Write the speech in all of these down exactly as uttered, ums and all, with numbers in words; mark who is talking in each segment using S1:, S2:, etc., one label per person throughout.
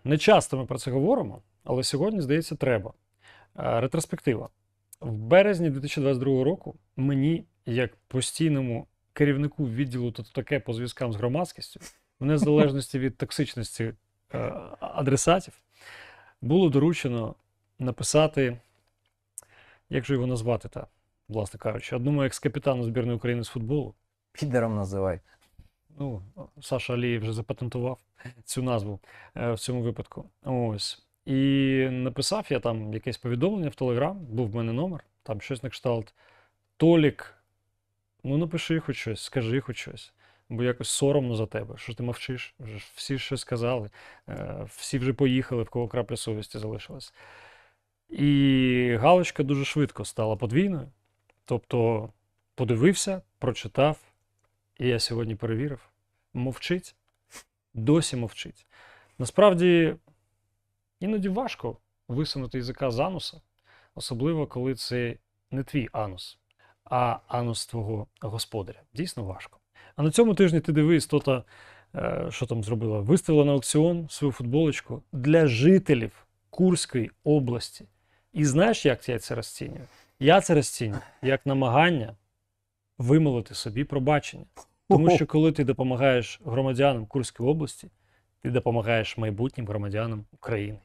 S1: Не часто ми про це говоримо, але сьогодні, здається, треба. Ретроспектива. В березні дві тисячі двадцять другого року мені, як постійному керівнику відділу «Тут таке» по зв'язкам з громадськістю, в незалежності від токсичності е, адресатів, було доручено написати, як же його назвати, та, власне кажучи, одному екс-капітану збірної України з футболу.
S2: Підером називай.
S1: Ну, Саша Алієв вже запатентував цю назву е, в цьому випадку. Ось. І написав я там якесь повідомлення в Телеграм, був в мене номер, там щось на кшталт. Толік, ну напиши хоч щось, скажи хоч щось, бо якось соромно за тебе, що ти мовчиш, вже ж всі щось сказали, е, всі вже поїхали, в кого крапля совісті залишилась. І галочка дуже швидко стала подвійною, тобто подивився, прочитав, і я сьогодні перевірив, мовчить, досі мовчить. Насправді, іноді важко висунути язика з ануса, особливо коли це не твій анус, а анус твого господаря. Дійсно важко. А на цьому тижні ти диви, істота, е, що там зробила, виставила на аукціон свою футболочку для жителів Курської області. І знаєш, як я це розцінюю? Я це розцінюю як намагання вимолити собі пробачення. Тому що коли ти допомагаєш громадянам Курської області, ти допомагаєш майбутнім громадянам України.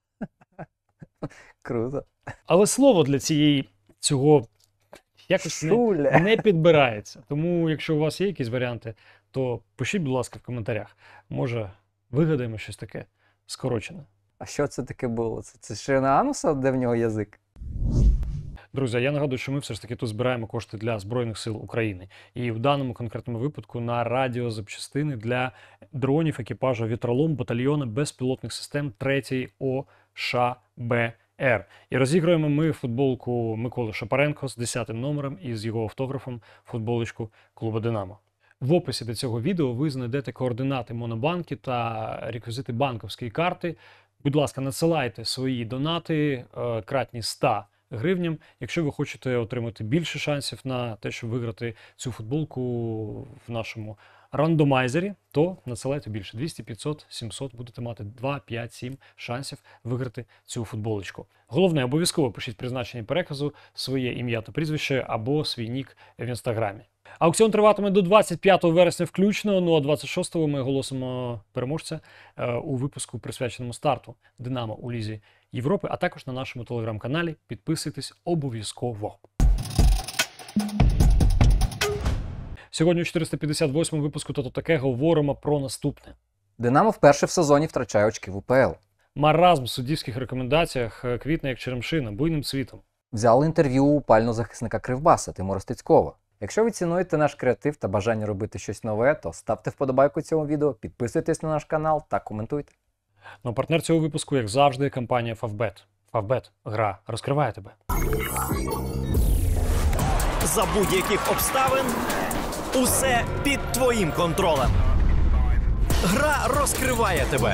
S2: Круто.
S1: Але слово для цієї, цього якось не, не підбирається. Тому, якщо у вас є якісь варіанти, то пишіть, будь ласка, в коментарях. Може, вигадаємо щось таке скорочене.
S2: А що це таке було? Це, це ще на ануса, де в нього язик?
S1: Друзі, я нагадую, що ми все ж таки тут збираємо кошти для Збройних сил України. І в даному конкретному випадку на радіозапчастини для дронів екіпажу «Вітролом» батальйону безпілотних систем третьої О Ш Б Р. І розіграємо ми футболку Миколи Шапаренко з десятим номером і з його автографом футболочку клубу «Динамо». В описі до цього відео ви знайдете координати Монобанки та реквізити банківської карти. Будь ласка, надсилайте свої донати кратні ста гривням, якщо ви хочете отримати більше шансів на те, щоб виграти цю футболку в нашому рандомайзері, то надсилайте більше. двісті, п'ятсот, сімсот, будете мати два, п'ять, сім шансів виграти цю футболочку. Головне, обов'язково пишіть призначення переказу, своє ім'я та прізвище або свій нік в інстаграмі. Аукціон триватиме до двадцять п'ятого вересня включно, ну а двадцять шостого ми оголосимо переможця е, у випуску, присвяченому старту «Динамо» у Лізі Європи, а також на нашому телеграм-каналі. Підписуйтесь обов'язково. Сьогодні у чотириста п'ятдесят восьмому випуску «Та то таке» говоримо про наступне.
S2: Динамо вперше в сезоні втрачає очки в У П Л.
S1: Маразм в суддівських рекомендаціях квітне як черемшина, буйним цвітом.
S2: Взяли інтерв'ю у пального захисника Кривбаса Тимура Стецькова. Якщо ви цінуєте наш креатив та бажання робити щось нове, то ставте вподобайку цьому відео, підписуйтесь на наш канал та коментуйте.
S1: Ну, партнер цього випуску, як завжди, компанія Фавбет. Фавбет. Гра розкриває тебе.
S3: За будь-яких обставин усе під твоїм контролем. Гра розкриває тебе.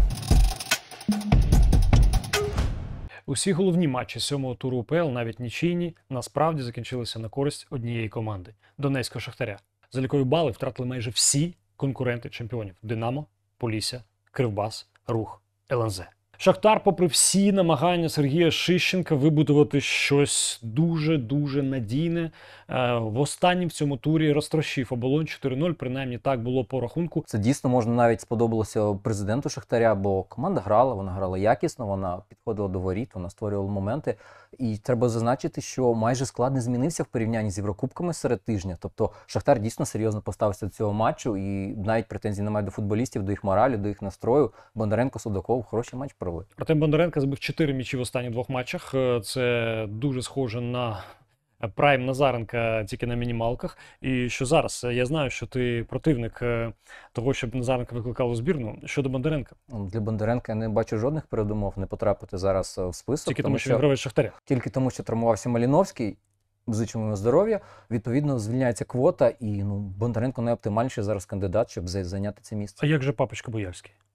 S1: Усі головні матчі сьомого туру У П Л, навіть нічийні, насправді закінчилися на користь однієї команди – Донецького Шахтаря. Залікові бали втратили майже всі конкуренти чемпіонів – Динамо, Полісся, Кривбас, Рух, Л Н З. Шахтар, попри всі намагання Сергія Шищенка вибудувати щось дуже-дуже надійне, в останнім в цьому турі розтрощив оболонь чотири нуль, принаймні так було по рахунку.
S2: Це дійсно, можна, навіть сподобалося президенту Шахтаря, бо команда грала, вона грала якісно, вона підходила до воріт, вона створювала моменти. І треба зазначити, що майже склад не змінився в порівнянні з Єврокубками серед тижня. Тобто Шахтар дійсно серйозно поставився до цього матчу, і навіть претензій немає до футболістів, до їх моралі, до їх настрою. Бондаренко, Судаков хороший матч провели.
S1: Артем Бондаренко забив чотири м'ячі в останніх двох матчах. Це дуже схоже на прайм Назаренка, тільки на мінімалках. І що зараз? Я знаю, що ти противник того, щоб Назаренка викликав у збірну. Щодо Бондаренка?
S2: Для Бондаренка я не бачу жодних передумов не потрапити зараз в список.
S1: Тільки тому, тому що він гравець Шахтаря.
S2: Тільки тому, що травмувався Маліновський. Зичимо йому здоров'я. Відповідно, звільняється квота, і ну, Бондаренко найоптимальніший зараз кандидат, щоб зайняти це місце.
S1: А як же папочка Боярський?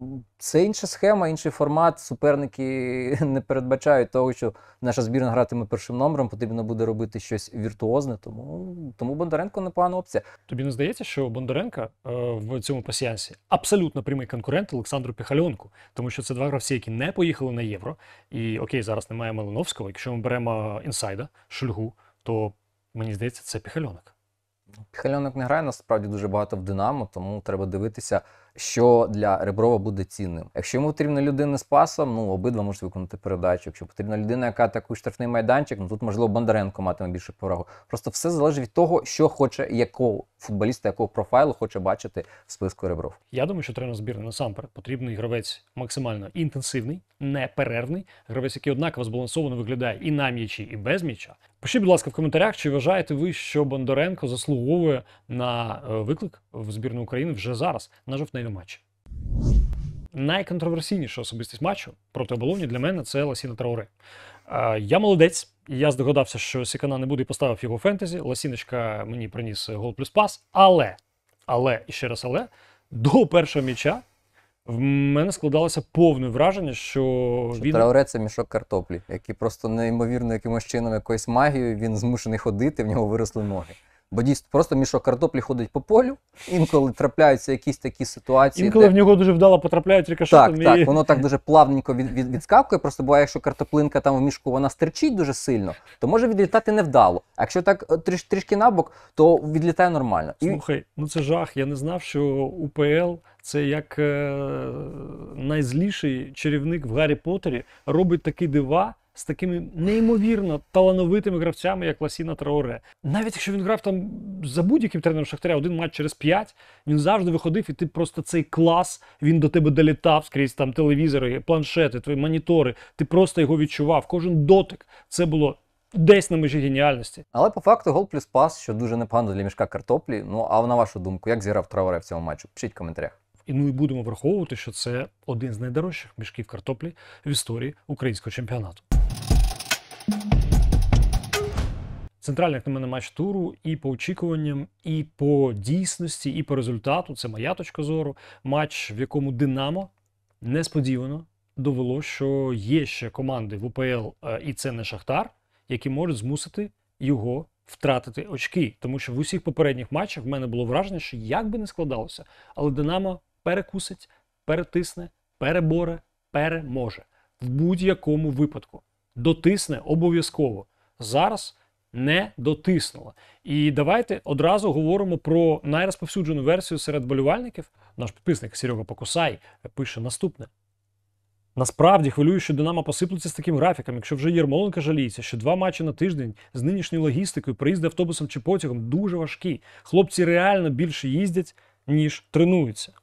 S2: Це інша схема, інший формат. Суперники не передбачають того, що наша збірна гратиме першим номером, потрібно буде робити щось віртуозне, тому, тому Бондаренко непогана опція.
S1: Тобі не здається, що Бондаренка е, в цьому пасіянсі абсолютно прямий конкурент Олександру Піхальонку, тому що це два гравці, які не поїхали на Євро. І окей, зараз немає Малиновського. Якщо ми беремо інсайда, Шульгу, то мені здається, це Піхальонок.
S2: Піхальонок не грає насправді дуже багато в Динамо, тому треба дивитися, що для Реброва буде цінним. Якщо йому потрібна людина з пасом, ну обидва можуть виконати передачу. Якщо потрібна людина, яка атакує штрафний майданчик, ну тут можливо Бондаренко матиме більше перевагу. Просто все залежить від того, що хоче, якого футболіста, якого профайлу хоче бачити в списку Ребров.
S1: Я думаю, що тренер збірної насамперед потрібний гравець максимально інтенсивний, неперервний, гравець, який однаково збалансовано виглядає і на м'ячі, і без м'яча. Пишіть, будь ласка, в коментарях, чи вважаєте ви, що Бондаренко заслуговує на е, виклик в збірну України вже зараз на жовтневі матчі. Найконтроверсійніша особистість матчу проти Оболоні для мене – це Ласіна Трауре. Е, я молодець, я здогадався, що Сікана не буде і поставив його фентезі. Ласіночка мені приніс гол плюс пас, але, але, і ще раз але, до першого м'яча в мене складалося повне враження, що,
S2: Що
S1: він...
S2: Трауре – це мішок картоплі, який просто неймовірно якимось чином, якоюсь магією, він змушений ходити, в нього виросли ноги. Бо дійсно просто мішок картоплі ходить по полю, інколи трапляються якісь такі ситуації.
S1: Інколи
S2: де...
S1: в нього дуже вдало потрапляють рикошетом.
S2: Так,
S1: і...
S2: так, воно так дуже плавненько від, від, відскакує, просто буває, якщо картоплинка там в мішку, вона стерчить дуже сильно, то може відлітати невдало. А якщо так тріш, трішки набок, то відлітає нормально. І...
S1: Слухай, ну це жах. Я не знав, що УПЛ це як е... найзліший чарівник в Гаррі Поттері робить такі дива з такими неймовірно талановитими гравцями, як Ласіна Трауре. Навіть якщо він грав там за будь-яким тренером Шахтаря один матч через п'ять, він завжди виходив, і ти просто цей клас, він до тебе долітав скрізь там телевізори, планшети, твої монітори, ти просто його відчував. Кожен дотик. Це було десь на межі геніальності.
S2: Але по факту гол плюс пас, що дуже непогано для мішка картоплі. Ну, а на вашу думку, як зіграв Трауре в цьому матчі? Пишіть в коментарях.
S1: І ну і будемо враховувати, що це один з найдорожчих мішків картоплі в історії українського чемпіонату. Центральний, як на мене, матч туру і по очікуванням, і по дійсності, і по результату. Це моя точка зору. Матч, в якому Динамо несподівано довело, що є ще команди в УПЛ, і це не Шахтар, які можуть змусити його втратити очки. Тому що в усіх попередніх матчах в мене було враження, що як би не складалося, але Динамо перекусить, перетисне, переборе, переможе. В будь-якому випадку. Дотисне обов'язково. Зараз не дотиснула. І давайте одразу говоримо про найрозповсюджену версію серед болівальників. Наш підписник Серега Покусай пише наступне. Насправді хвилює, що Динамо посиплеться з таким графіком, якщо вже Єрмоленко жаліється, що два матчі на тиждень з нинішньою логістикою, приїзди автобусом чи потягом дуже важкі. Хлопці реально більше їздять, ніж тренуються.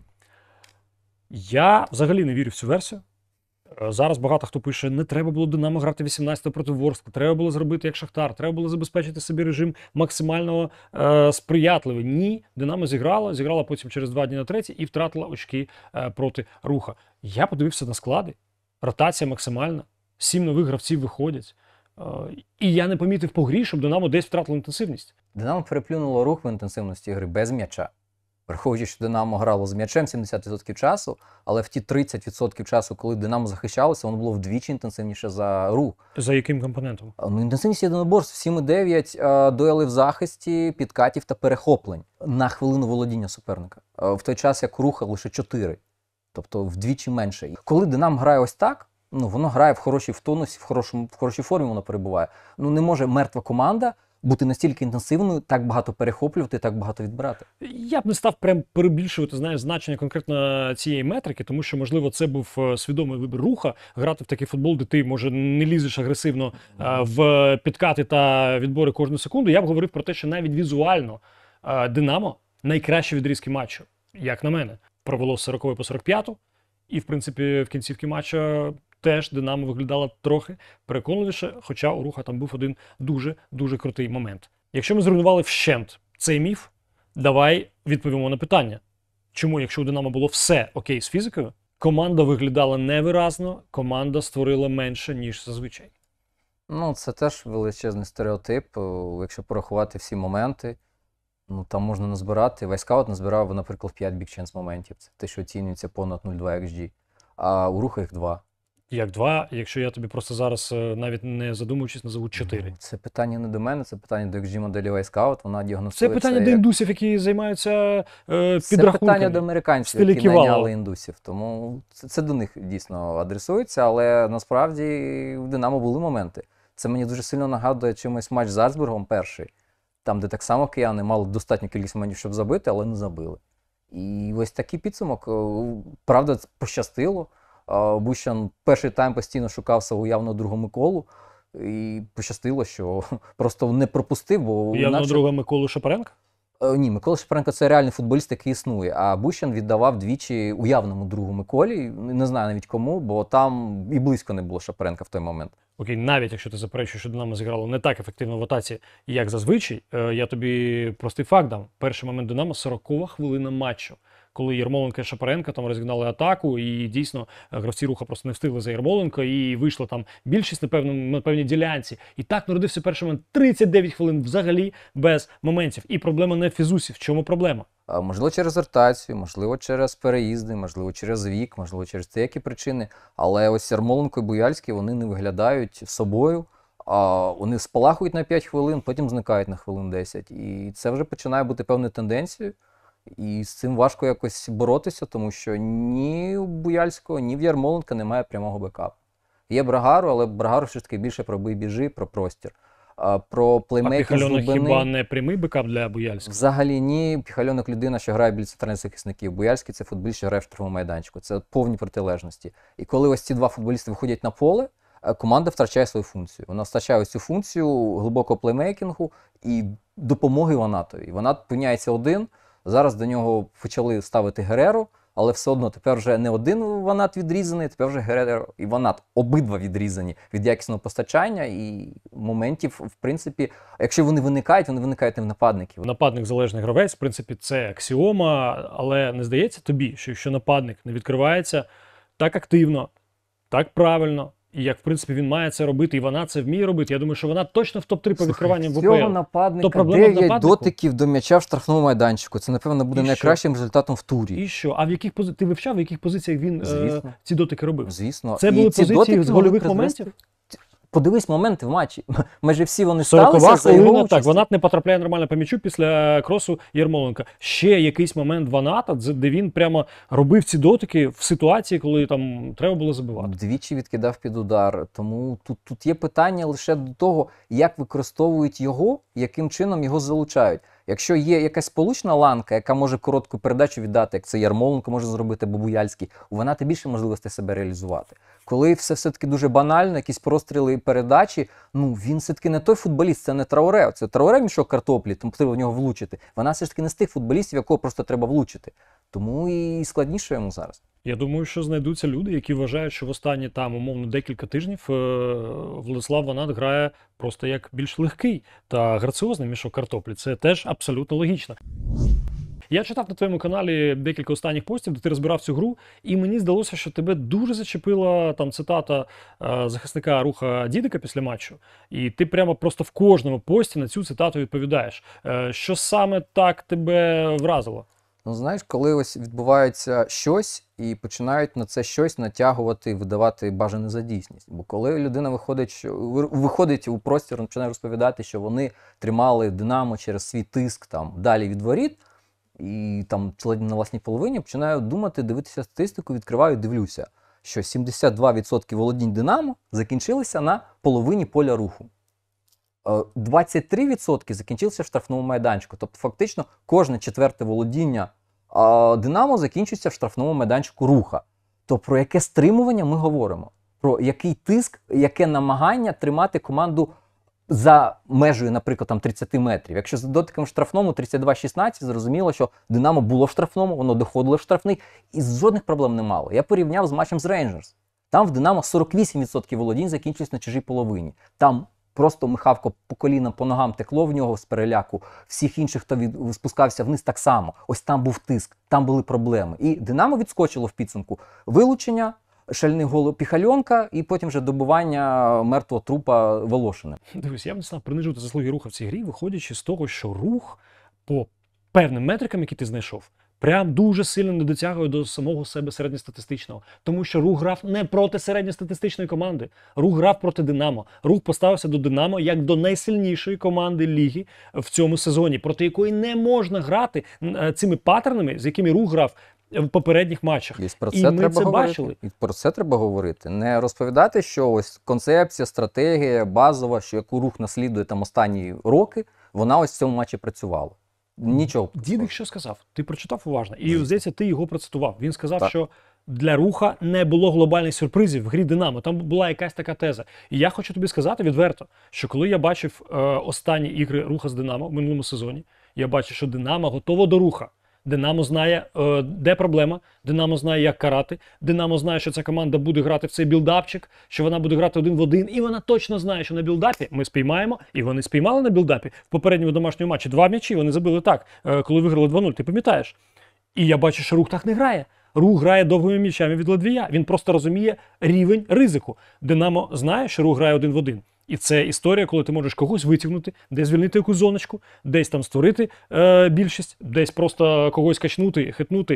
S1: Я взагалі не вірю в цю версію. Зараз багато хто пише, не треба було Динамо грати вісімнадцятого проти Ворскла, треба було зробити як Шахтар, треба було забезпечити собі режим максимально е, сприятливий. Ні, Динамо зіграла, зіграла потім через два дні на третій і втратила очки е, проти Руха. Я подивився на склади, ротація максимальна, сім нових гравців виходять. Е, і я не помітив по грі, щоб Динамо десь втратило інтенсивність.
S2: Динамо переплюнуло Рух в інтенсивності гри без м'яча. Враховуючи, що Динамо грало з м'ячем сімдесят відсотків часу, але в ті тридцять відсотків часу, коли Динамо захищалося, воно було вдвічі інтенсивніше за Рух.
S1: За яким компонентом?
S2: Ну, інтенсивність єдиноборств сім і дев'ять, дуели в захисті, підкатів та перехоплень на хвилину володіння суперника. В той час, як у Руха лише чотири. Тобто вдвічі менше. І коли Динамо грає ось так, ну, воно грає в хорошій в тонусі, в, хорошому, в хорошій формі воно перебуває. Ну, не може мертва команда бути настільки інтенсивною, так багато перехоплювати, так багато відбирати.
S1: Я б не став прям перебільшувати, знаєш, значення конкретно цієї метрики, тому що, можливо, це був свідомий вибір Руха, грати в такий футбол, де ти, може, не лізеш агресивно а, в підкати та відбори кожну секунду. Я б говорив про те, що навіть візуально а, Динамо найкращі відрізки матчу, як на мене, провело з сорокової по сорок п'яту, і, в принципі, в кінцівці матча теж Динамо виглядало трохи переконливіше, хоча у Руха там був один дуже-дуже крутий момент. Якщо ми зруйнували вщент цей міф, давай відповімо на питання. Чому, якщо у Динамо було все окей з фізикою, команда виглядала невиразно, команда створила менше, ніж зазвичай?
S2: Ну, це теж величезний стереотип, якщо порахувати всі моменти. Ну, там можна назбирати. Вайскаут назбирав, наприклад, п'ять бікченс моментів. Це те, що оцінюється понад нуль цілих два ікс джі. А у Руха їх два.
S1: Як два, якщо я тобі просто зараз, е, навіть не задумуючись, назову чотири.
S2: Це питання не до мене, це питання до ікс джі моделі Вайскаут. Вона
S1: Це
S2: діагностує
S1: питання до
S2: як-
S1: індусів, які займаються е,
S2: Це
S1: підрахунками.
S2: питання до американців,
S1: стилі
S2: які
S1: Ківалова.
S2: найняли індусів. Тому це, це до них дійсно адресується, але насправді в Динамо були моменти. Це мені дуже сильно нагадує чимось матч з Зальцбургом перший, там, де так само кияни мали достатню кількість моментів, щоб забити, але не забили. І ось такий підсумок. Е, Правда, пощастило. Е, Бущан перший тайм постійно шукав свого явно другого Миколу. І пощастило, що просто не пропустив, бо
S1: Явно
S2: інакше-
S1: друга Миколу Шапаренка?
S2: Е, Ні, Микола Шапаренко – це реальний футболіст, який існує. А Бущан віддавав двічі уявному другу Миколі. Не знаю навіть кому, бо там і близько не було Шапаренка в той момент.
S1: Окей, навіть якщо ти заперечуєш, що Динамо зіграло не так ефективно в атаці, як зазвичай, е, я тобі простий факт дам. Перший момент Динамо – сорокова хвилина матчу. Коли Ярмоленко і Шапаренко там розігнали атаку, і дійсно е, гравці Руха просто не встигли за Ярмоленко, і вийшла там більшість на, певному, на певній ділянці. І так народився перший момент. тридцять дев'ять хвилин взагалі без моментів. І проблема не в Фізусі. В чому проблема?
S2: А, Можливо, через ротацію, можливо, через переїзди, можливо, через вік, можливо, через деякі причини. Але ось Ярмоленко і Буяльський, вони не виглядають собою. А вони спалахують на п'ять хвилин, потім зникають на хвилин десять. І це вже починає бути певною тенденцією. І з цим важко якось боротися, тому що ні у Буяльського, ні в Ярмоленка немає прямого бекапу. Є Брагару, але Брагару все ж таки більше про бий-біжи, про простір. А про
S1: А
S2: плеймейкінг з
S1: Піхальонок
S2: глибини...
S1: хіба не прямий бекап для Буяльського?
S2: Взагалі ні. Піхальонок людина, що грає біля центральних захисників. Буяльський – це футболіст, що грає в штрафному майданчику. Це повні протилежності. І коли ось ці два футболісти виходять на поле, е, команда втрачає свою функцію. Вона втрачає ось цю функцію глибокого плеймейкінгу і допомоги Ванатові. Ванат опиняється один. Зараз до нього почали ставити Гереро, але все одно тепер вже не один Ванат відрізаний, тепер вже Гереро і Ванат обидва відрізані від якісного постачання і моментів, в принципі, якщо вони виникають, вони виникають не в нападників.
S1: Нападник залежний гравець, в принципі, це аксіома, але не здається тобі, що якщо нападник не відкривається так активно, так правильно, і як, в принципі, він має це робити, і вона це вміє робити. Я думаю, що вона точно в топ три по відкриванням в
S2: Цього
S1: УПЛ.
S2: нападника
S1: То проблема в
S2: дев'ять
S1: нападнику?
S2: дотиків до м'яча в штрафному майданчику. Це, напевно, буде
S1: І що?
S2: найкращим результатом в турі.
S1: І що? А в яких пози... ти вивчав, в яких позиціях він е...
S2: Звісно.
S1: ці дотики робив?
S2: Звісно.
S1: Це
S2: І
S1: були
S2: ці
S1: позиції
S2: дотики
S1: з
S2: могли
S1: гольових
S2: призвести-
S1: моментів?
S2: Подивись моменти в матчі. Майже всі вони
S1: сорокова
S2: сталися за його
S1: хвилина, так,
S2: участі.
S1: Ванат не потрапляє нормально по м'ячу після кросу Ярмоленка. Ще якийсь момент Ваната, де він прямо робив ці дотики в ситуації, коли там треба було забивати.
S2: Двічі відкидав під удар. Тому тут, тут є питання лише до того, як використовують його, яким чином його залучають. Якщо є якась сполучна ланка, яка може коротку передачу віддати, як це Ярмоленко може зробити, або Буяльський, у Ваната більше можливостей себе реалізувати. Коли все все-таки дуже банально, якісь простріли і передачі, ну він все-таки не той футболіст, це не Трауре. Це Трауре мішок картоплі, тому потрібно в нього влучити. Вона все ж таки не з тих футболістів, якого просто треба влучити. Тому і складніше йому зараз.
S1: Я думаю, що знайдуться люди, які вважають, що в останні там, умовно, декілька тижнів е, Владислав Ванат грає просто як більш легкий та граціозний мішок картоплі. Це теж абсолютно логічно. Я читав на твоєму каналі декілька останніх постів, де ти розбирав цю гру, і мені здалося, що тебе дуже зачепила там цитата е, захисника Руха Дідика після матчу. І ти прямо просто в кожному пості на цю цитату відповідаєш. Е, що саме так тебе вразило?
S2: Ну, знаєш, коли ось відбувається щось і починають на це щось натягувати, видавати бажане за дійсність. Бо коли людина виходить, що, виходить у простір, починає розповідати, що вони тримали Динамо через свій тиск там далі від воріт, і там ледь на власній половині, починаю думати, дивитися статистику, відкриваю, дивлюся, що сімдесят два відсотки володінь Динамо закінчилися на половині поля Руху. двадцять три відсотки закінчилися в штрафному майданчику. Тобто фактично кожне четверте володіння а, Динамо закінчується в штрафному майданчику Руха. То про яке стримування ми говоримо? Про який тиск, яке намагання тримати команду за межею, наприклад, там тридцять метрів. Якщо з дотиком в штрафному тридцять два шістнадцять, зрозуміло, що Динамо було в штрафному, воно доходило в штрафний, і жодних проблем не мало. Я порівняв з матчем з Рейнджерс. Там в Динамо сорок вісім відсотків володінь закінчились на чужій половині. Там просто Михавко по колінам, по ногам текло в нього з переляку. Всіх інших, хто від... спускався вниз, так само. Ось там був тиск, там були проблеми. І Динамо відскочило в підсумку. Вилучення, шальний гол Піхальонка і потім вже добування мертвого трупа Волошина.
S1: Дивись, я б не став принижувати заслуги Руха в цій грі, виходячи з того, що Рух по певним метрикам, які ти знайшов, прям дуже сильно не дотягує до самого себе середньостатистичного. Тому що Рух грав не проти середньостатистичної команди. Рух грав проти Динамо. Рух поставився до Динамо як до найсильнішої команди ліги в цьому сезоні, проти якої не можна грати цими паттернами, з якими Рух грав в попередніх матчах.
S2: І про це
S1: І ми
S2: треба
S1: це
S2: говорити.
S1: бачили.
S2: І про це треба говорити. Не розповідати, що ось концепція, стратегія базова, що яку Рух наслідує там останні роки, вона ось в цьому матчі працювала. Нічого.
S1: Дідик що сказав? Ти прочитав уважно. І, здається, ти його процитував. Він сказав,
S2: Так.
S1: що для Руха не було глобальних сюрпризів в грі Динамо. Там була якась така теза. І я хочу тобі сказати відверто, що коли я бачив е, останні ігри Руха з Динамо в минулому сезоні, я бачив, що Динамо готово до Руха. Динамо знає, е, де проблема, Динамо знає, як карати, Динамо знає, що ця команда буде грати в цей білдапчик, що вона буде грати один в один, і вона точно знає, що на білдапі ми спіймаємо, і вони спіймали на білдапі в попередньому домашньому матчі. Два м'ячі вони забили так, е, коли виграли два нуль, ти пам'ятаєш? І я бачу, що Рух так не грає. Рух грає довгими м'ячами від Ледвія. Він просто розуміє рівень ризику. Динамо знає, що Рух грає один в один. І це історія, коли ти можеш когось витягнути, десь звільнити якусь зоночку, десь там створити е, більшість, десь просто когось качнути, хитнути,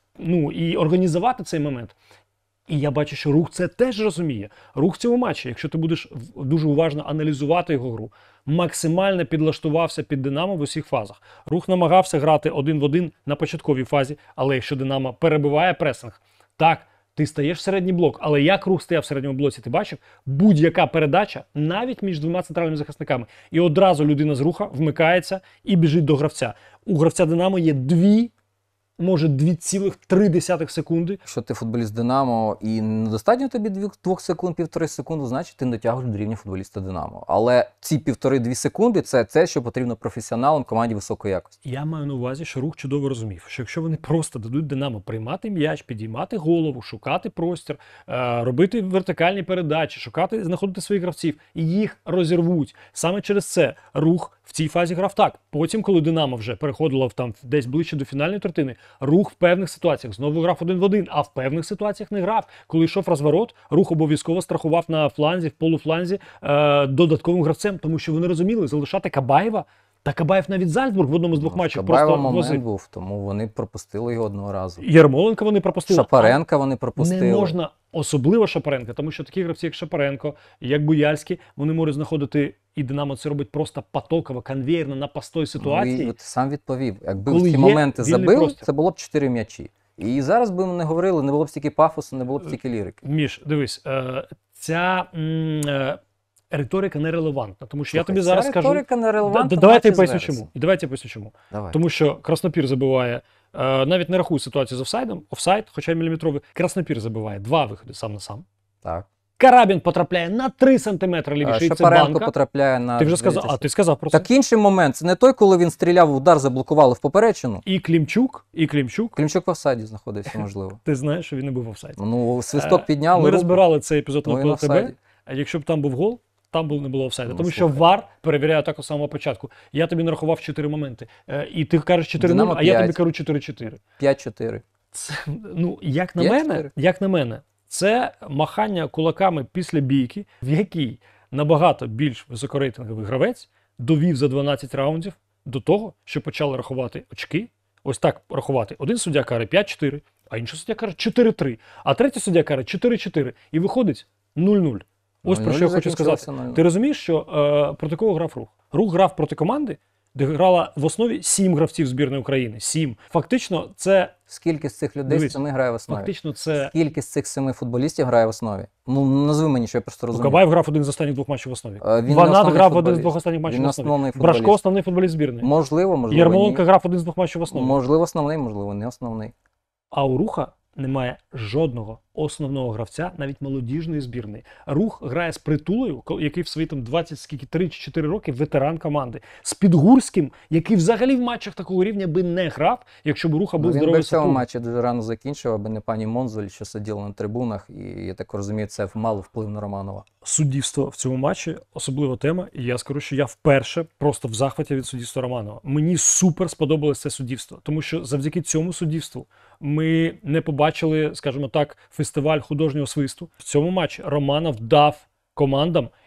S1: ну і організувати цей момент. І я бачу, що Рух це теж розуміє. Рух в цьому матчі, якщо ти будеш дуже уважно аналізувати його гру, максимально підлаштувався під Динамо в усіх фазах. Рух намагався грати один в один на початковій фазі, але якщо Динамо перебиває пресинг, так, ти стаєш в середній блок, але як Рух стояв в середньому блоці, ти бачив? Будь-яка передача, навіть між двома центральними захисниками, і одразу людина з Руха вмикається і біжить до гравця. У гравця Динамо є дві, може дві цілих три десятих секунди.
S2: Якщо ти футболіст Динамо і недостатньо тобі двох секунд, півтори секунди, значить ти не дотягуєш до рівня футболіста Динамо. Але ці півтори-дві секунди – це те, що потрібно професіоналам команді високої якості.
S1: Я маю на увазі, що Рух чудово розумів, що якщо вони просто дадуть Динамо приймати м'яч, підіймати голову, шукати простір, е, робити вертикальні передачі, шукати, знаходити своїх гравців, і їх розірвуть. Саме через це Рух в цій фазі грав так. Потім, коли Динамо вже переходило в, там, десь ближче до фінальної третини, Рух в певних ситуаціях знову грав один в один, а в певних ситуаціях не грав. Коли йшов розворот, Рух обов'язково страхував на фланзі, в полуфланзі е, додатковим гравцем, тому що вони розуміли, залишати Кабаєва, та Кабаєв навіть Зальцбург в одному з двох матчів
S2: Кабаєва
S1: просто
S2: момент
S1: возив.
S2: був, тому вони пропустили його одного разу.
S1: Ярмоленка вони пропустили.
S2: Шапаренка вони пропустили.
S1: Не можна, особливо Шапаренка, тому що такі гравці, як Шапаренко, як Буяльський, вони можуть знаходити, і Динамо це робить просто потоково, конвейерно, на постої ситуації.
S2: Ну, і ти сам відповів. Якби
S1: коли
S2: в ці
S1: є
S2: моменти
S1: вільний
S2: забили,
S1: простір.
S2: це було б чотири м'ячі. І зараз би ми не говорили, не було б стільки пафосу, не було б стільки лірики.
S1: Міш, дивись, е, ця м, е, риторика нерелевантна, тому що я
S2: Слухай,
S1: тобі
S2: ця
S1: зараз скажу...
S2: риторика нерелевантна
S1: Да,
S2: в
S1: давайте я
S2: матчі з
S1: поясню
S2: Вересом.
S1: чому. І давайте я поясню чому.
S2: Давай.
S1: Тому що Краснопір забиває, е, навіть не рахує ситуацію з офсайдом, офсайд, хоча й міліметровий, Краснопір забиває два виходи сам на сам.
S2: Так.
S1: Карабін потрапляє на три сантиметри лівіше, і це
S2: Шапаренко
S1: банка.
S2: потрапляє на...
S1: Ти вже сказав, а ти сказав про це.
S2: Так інший момент. Це не той, коли він стріляв, удар заблокували в поперечину.
S1: І Клімчук, і Клімчук,
S2: Клімчук в офсайді знаходився, можливо.
S1: ти знаєш, що він не був в офсайді.
S2: Ну, свисток підняли.
S1: Ми
S2: руку.
S1: розбирали цей епізод
S2: Ну,
S1: на
S2: він
S1: ПЛТБ,
S2: офсайді.
S1: а якщо б там був гол, там був, не було офсайду.
S2: Ну,
S1: Тому що
S2: слухай.
S1: ВАР перевіряє так у самого початку. Я тобі нарахував чотири моменти. Е, І ти кажеш чотири нуль,
S2: Динамо
S1: а я тобі
S2: п'ять.
S1: кажу чотири чотири.
S2: п'ять-чотири.
S1: Це, ну, як на
S2: п'ять
S1: мене,
S2: чотири.
S1: як на мене, це махання кулаками після бійки, в якій набагато більш високорейтинговий гравець довів за дванадцять раундів до того, що почали рахувати очки. Ось так рахувати. Один суддя каже п'ять чотири, а інший суддя каже чотири три, а третій суддя каже чотири чотири. І виходить нуль нуль. Ось про
S2: нуль
S1: що я хочу
S2: закінчилося
S1: сказати.
S2: нуль нуль.
S1: Ти розумієш, що е, проти кого грав Рух? Рух грав проти команди, де грала в основі сім гравців збірної України. Сім. Фактично, це
S2: Скільки з цих людей
S1: Дивись,
S2: з семи грає в основі?
S1: фактично це
S2: Скільки з цих семи футболістів грає в основі? Ну, назви мені, що я просто розумію.
S1: Кабаєв грав один з останніх двох матчів в основі.
S2: Е, він не
S1: Ванат
S2: основний
S1: грав в один з
S2: футболіст.
S1: двох останніх матчів
S2: Він
S1: в основі.
S2: основний
S1: Брашко
S2: футболіст.
S1: основний футболіст збірної.
S2: Можливо, можливо,
S1: Ярмоленко
S2: ні.
S1: грав один з двох матчів в основі.
S2: Можливо, основний, можливо, не основний.
S1: А у Руха немає жодного основного гравця, навіть молодіжної збірної. Рух грає з Притулою, ко- який в свої там двадцять, скільки, три чи чотири роки ветеран команди. З Підгурським, який взагалі в матчах такого рівня би не грав, якщо б у Руха
S2: Ну,
S1: був
S2: він би
S1: здоровий
S2: в цьому
S1: Сапун.
S2: матчі дуже рано закінчив, аби не пані Монзоль, що сиділа на трибунах, і я так розумію, це мало вплив на Романова.
S1: Суддівство в цьому матчі особлива тема, і я скажу, що я вперше просто в захваті від суддівства Романова. Мені супер сподобалось це суддівство, тому що завдяки цьому суддівству ми не побачили, скажімо так, фестиваль художнього свисту. В цьому матчі Романов дав командам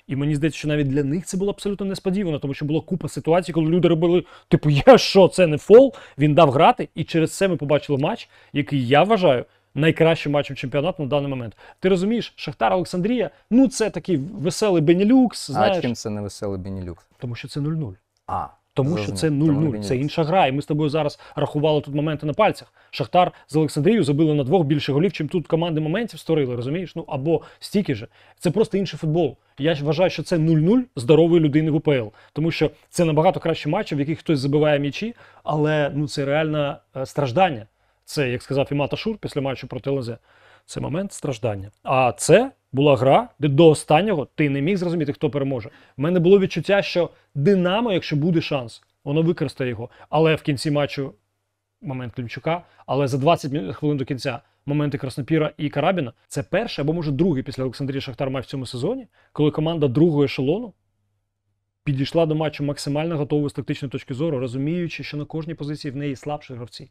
S1: І мені здається, що навіть для них це було абсолютно несподівано, тому що була купа ситуацій, коли люди робили, типу, я що, це не фол? Він дав грати, і через це ми побачили матч, який я вважаю найкращим матчем чемпіонату на даний момент. Ти розумієш, Шахтар Олександрія, ну це такий веселий Бенілюкс, знаєш.
S2: А чим це не веселий Бенілюкс?
S1: Тому що це нуль-нуль.
S2: А,
S1: Тому
S2: зрозумів.
S1: що це
S2: Тому
S1: нуль-нуль,
S2: Бенілюкс.
S1: це інша гра. І ми з тобою зараз рахували тут моменти на пальцях. Шахтар з Олександрією забили на двох більше голів, чим тут команди моментів створили, розумієш? Ну або стільки же. Це просто інший футбол. Я ж вважаю, що це нуль-нуль здорової людини в УПЛ. Тому що це набагато кращі матчі, в яких хтось забиває м'ячі, але ну це реально е, страждання. Це, як сказав Імата Шур після матчу проти ЛНЗ, це момент страждання. А це була гра, де до останнього ти не міг зрозуміти, хто переможе. У мене було відчуття, що Динамо, якщо буде шанс, воно використає його. Але в кінці матчу момент Клімчука, але за двадцять хвилин до кінця моменти Краснопіра і Карабіна. Це перший або, може, другий після Олександрії Шахтар матч в цьому сезоні, коли команда другого ешелону підійшла до матчу максимально готовою з тактичної точки зору, розуміючи, що на кожній позиції в неї слабші гравці.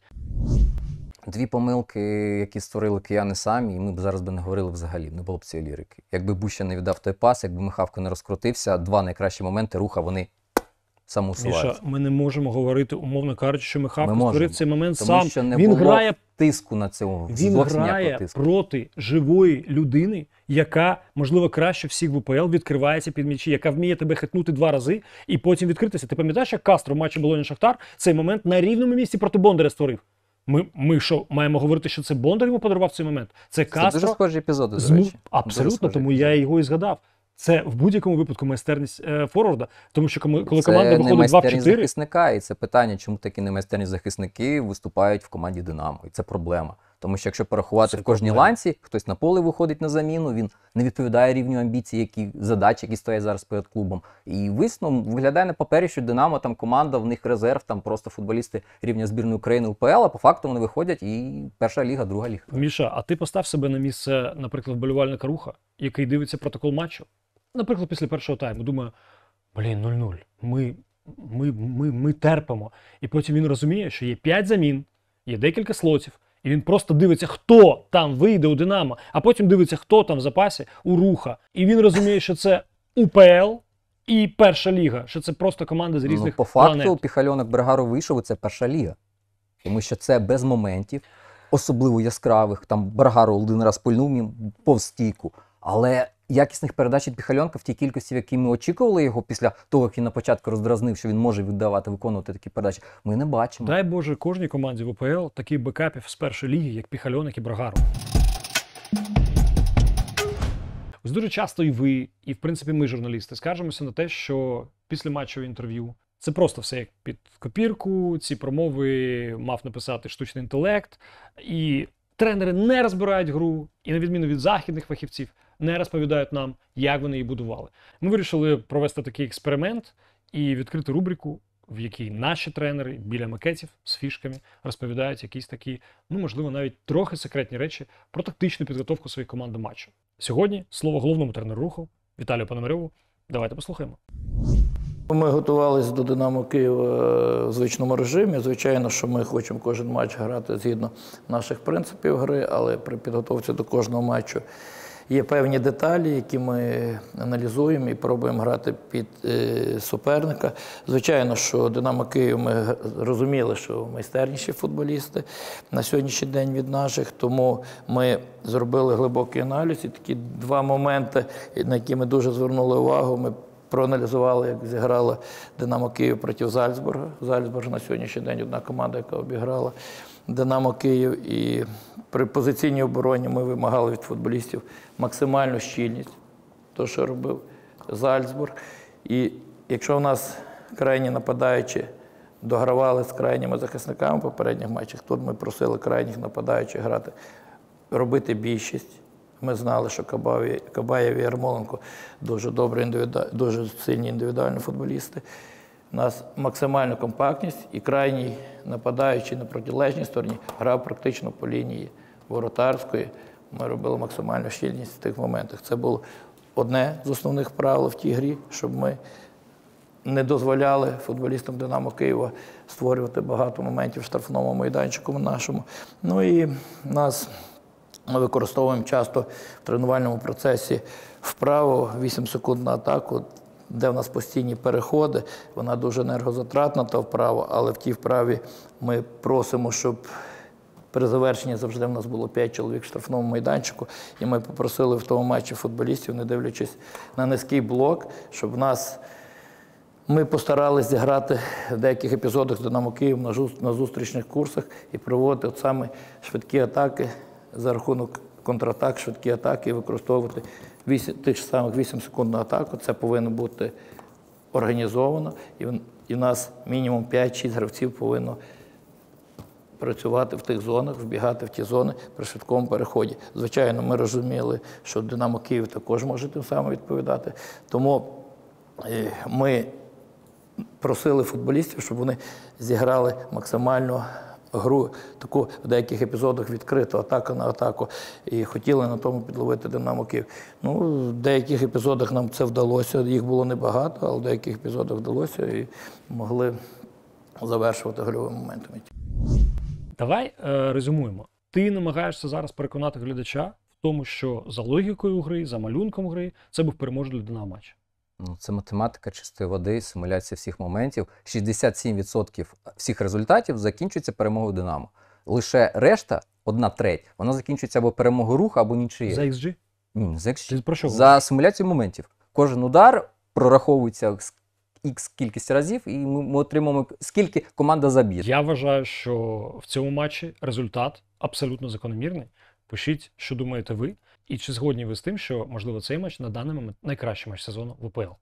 S2: Дві помилки, які створили кияни самі, і ми б зараз би не говорили взагалі, не було б цієї лірики. Якби Буща не віддав той пас, якби Михавко не розкрутився, два найкращі моменти Руха, вони самоусуваються.
S1: Міша, ми не можемо говорити, умовно кажучи, що
S2: Ми
S1: Михавко
S2: можемо,
S1: створив цей момент
S2: тому
S1: сам.
S2: що не
S1: Він
S2: було
S1: грає,
S2: тиску на цього,
S1: він
S2: зовсім
S1: грає
S2: ніякого тиску.
S1: проти живої людини, яка, можливо, краще всіх в УПЛ відкривається під м'ячі, яка вміє тебе хитнути два рази і потім відкритися. Ти пам'ятаєш, як Кастро в матчі Болоня-Шахтар цей момент на рівному місці проти Бондаря створив? Ми, ми що, маємо говорити, що це Бондар йому подарував цей момент? Це
S2: Це
S1: Кастро.
S2: дуже схожі епізоди, до
S1: Зму...
S2: речі. Дуже
S1: Абсолютно,
S2: схожі
S1: тому
S2: епізоди.
S1: я його і згадав. Це в будь-якому випадку майстерність е, форварда, тому що коли, коли
S2: Це
S1: команда
S2: не
S1: виходить два в
S2: майстерність
S1: чотири,
S2: захисника, і це питання, чому такі немайстерні захисники виступають в команді «Динамо». І це проблема. Тому що якщо порахувати
S1: Це
S2: в кожній
S1: проблема.
S2: ланці, хтось на поле виходить на заміну, він не відповідає рівню амбіцій, які задач, які стоять зараз перед клубом. І висновок виглядає на папері, що «Динамо» там команда, в них резерв, там просто футболісти рівня збірної України УПЛ, а по факту вони виходять і перша ліга, друга ліга.
S1: Міша, а ти постав себе на місце, наприклад, вболівальника Руха, який дивиться протокол матчу, наприклад, після першого тайму, думає, блін, нуль-нуль, ми, ми, ми, ми терпимо. І потім він розуміє, що є п'ять замін, є декілька слотів, і він просто дивиться, хто там вийде у «Динамо», а потім дивиться, хто там в запасі у Руха. І він розуміє, що це УПЛ і перша ліга, що це просто команди з
S2: Ну,
S1: різних
S2: по факту
S1: планет.
S2: Піхальонок Бергару вийшов, і це перша ліга. Тому що це без моментів, особливо яскравих. Там Бергару один раз пульнув мім повз стійку. Але якісних передач від Піхальонка в тій кількості, в якій ми очікували його після того, як він на початку роздразнив, що він може віддавати, виконувати такі передачі, ми не бачимо.
S1: Дай Боже, кожній команді в УПЛ таких бекапів з першої ліги, як Піхальонок і Брагару. Ось дуже часто і ви, і в принципі ми, журналісти, скаржимося на те, що після матчового інтерв'ю це просто все як під копірку, ці промови мав написати штучний інтелект, і тренери не розбирають гру, і на відміну від західних фахівців, не розповідають нам, як вони її будували. Ми вирішили провести такий експеримент і відкрити рубрику, в якій наші тренери біля макетів з фішками розповідають якісь такі, ну, можливо, навіть трохи секретні речі про тактичну підготовку своєї команди матчу. Сьогодні слово головному тренеру Руху Віталію Пономарьову. Давайте послухаємо.
S4: Ми готувалися до «Динамо Києва» в звичному режимі. Звичайно, що ми хочемо кожен матч грати згідно наших принципів гри, але при підготовці до кожного матчу є певні деталі, які ми аналізуємо і пробуємо грати під е, суперника. Звичайно, що «Динамо Київ» ми розуміли, що майстерніші футболісти на сьогоднішній день від наших, тому ми зробили глибокий аналіз і такі два моменти, на які ми дуже звернули увагу. Ми проаналізували, як зіграла «Динамо Київ» проти Зальцбурга. Зальцбург на сьогоднішній день одна команда, яка обіграла «Динамо Київ». І при позиційній обороні ми вимагали від футболістів максимальну щільність, то, що робив Зальцбург. І якщо в нас крайні нападаючі догравали з крайніми захисниками в попередніх матчах, тут ми просили крайніх нападаючих грати, робити більшість. Ми знали, що Кабаєв і Ярмоленко дуже добрі, індивіду... дуже сильні індивідуальні футболісти. У нас максимальна компактність і крайній нападаючий на протилежній стороні грав практично по лінії воротарської. Ми робили максимальну щільність в тих моментах. Це було одне з основних правил в тій грі, щоб ми не дозволяли футболістам «Динамо Києва» створювати багато моментів в штрафному майданчику нашому. Ну і нас Ми використовуємо часто в тренувальному процесі вправу вісім секунд на атаку, де в нас постійні переходи. Вона дуже енергозатратна, та вправа, але в тій вправі ми просимо, щоб при завершенні завжди в нас було п'ять чоловік в штрафному майданчику. І ми попросили в тому матчі футболістів, не дивлячись на низький блок, щоб в нас... Ми постаралися зіграти в деяких епізодах з «Динамо Київ» на, жу... на зустрічних курсах і проводити от саме швидкі атаки за рахунок контратак, швидкі атаки і використовувати вісім, тих самих вісім секунд на атаку. Це повинно бути організовано, і в, і в нас мінімум п'ять-шість гравців повинно працювати в тих зонах, вбігати в ті зони при швидкому переході. Звичайно, ми розуміли, що «Динамо Київ» також може тим самим відповідати. Тому ми просили футболістів, щоб вони зіграли максимальну гру, таку в деяких епізодах відкриту, атака на атаку, і хотіли на тому підловити «Динамо Київ». Ну, в деяких епізодах нам це вдалося, їх було небагато, але в деяких епізодах вдалося і могли завершувати гольовими моментами.
S1: Давай е, резюмуємо. Ти намагаєшся зараз переконати глядача в тому, що за логікою гри, за малюнком гри, це був переможний для «Динамо» матч.
S2: Ну, це математика чистої води, симуляція всіх моментів. шістдесят сім відсотків всіх результатів закінчується перемогою «Динамо». Лише решта, одна треть, вона закінчується або перемогою «Руху», або нічиєю.
S1: За ікс джі?
S2: Ні, не за ікс джі.
S1: Ти про що
S2: За симуляцію моментів. Кожен удар прораховується ікс кількість разів, і ми, ми отримуємо, скільки команда заб'є.
S1: Я вважаю, що в цьому матчі результат абсолютно закономірний. Пишіть, що думаєте ви, і чи згодні ви з тим, що, можливо, цей матч на даний момент найкращий матч сезону в УПЛ.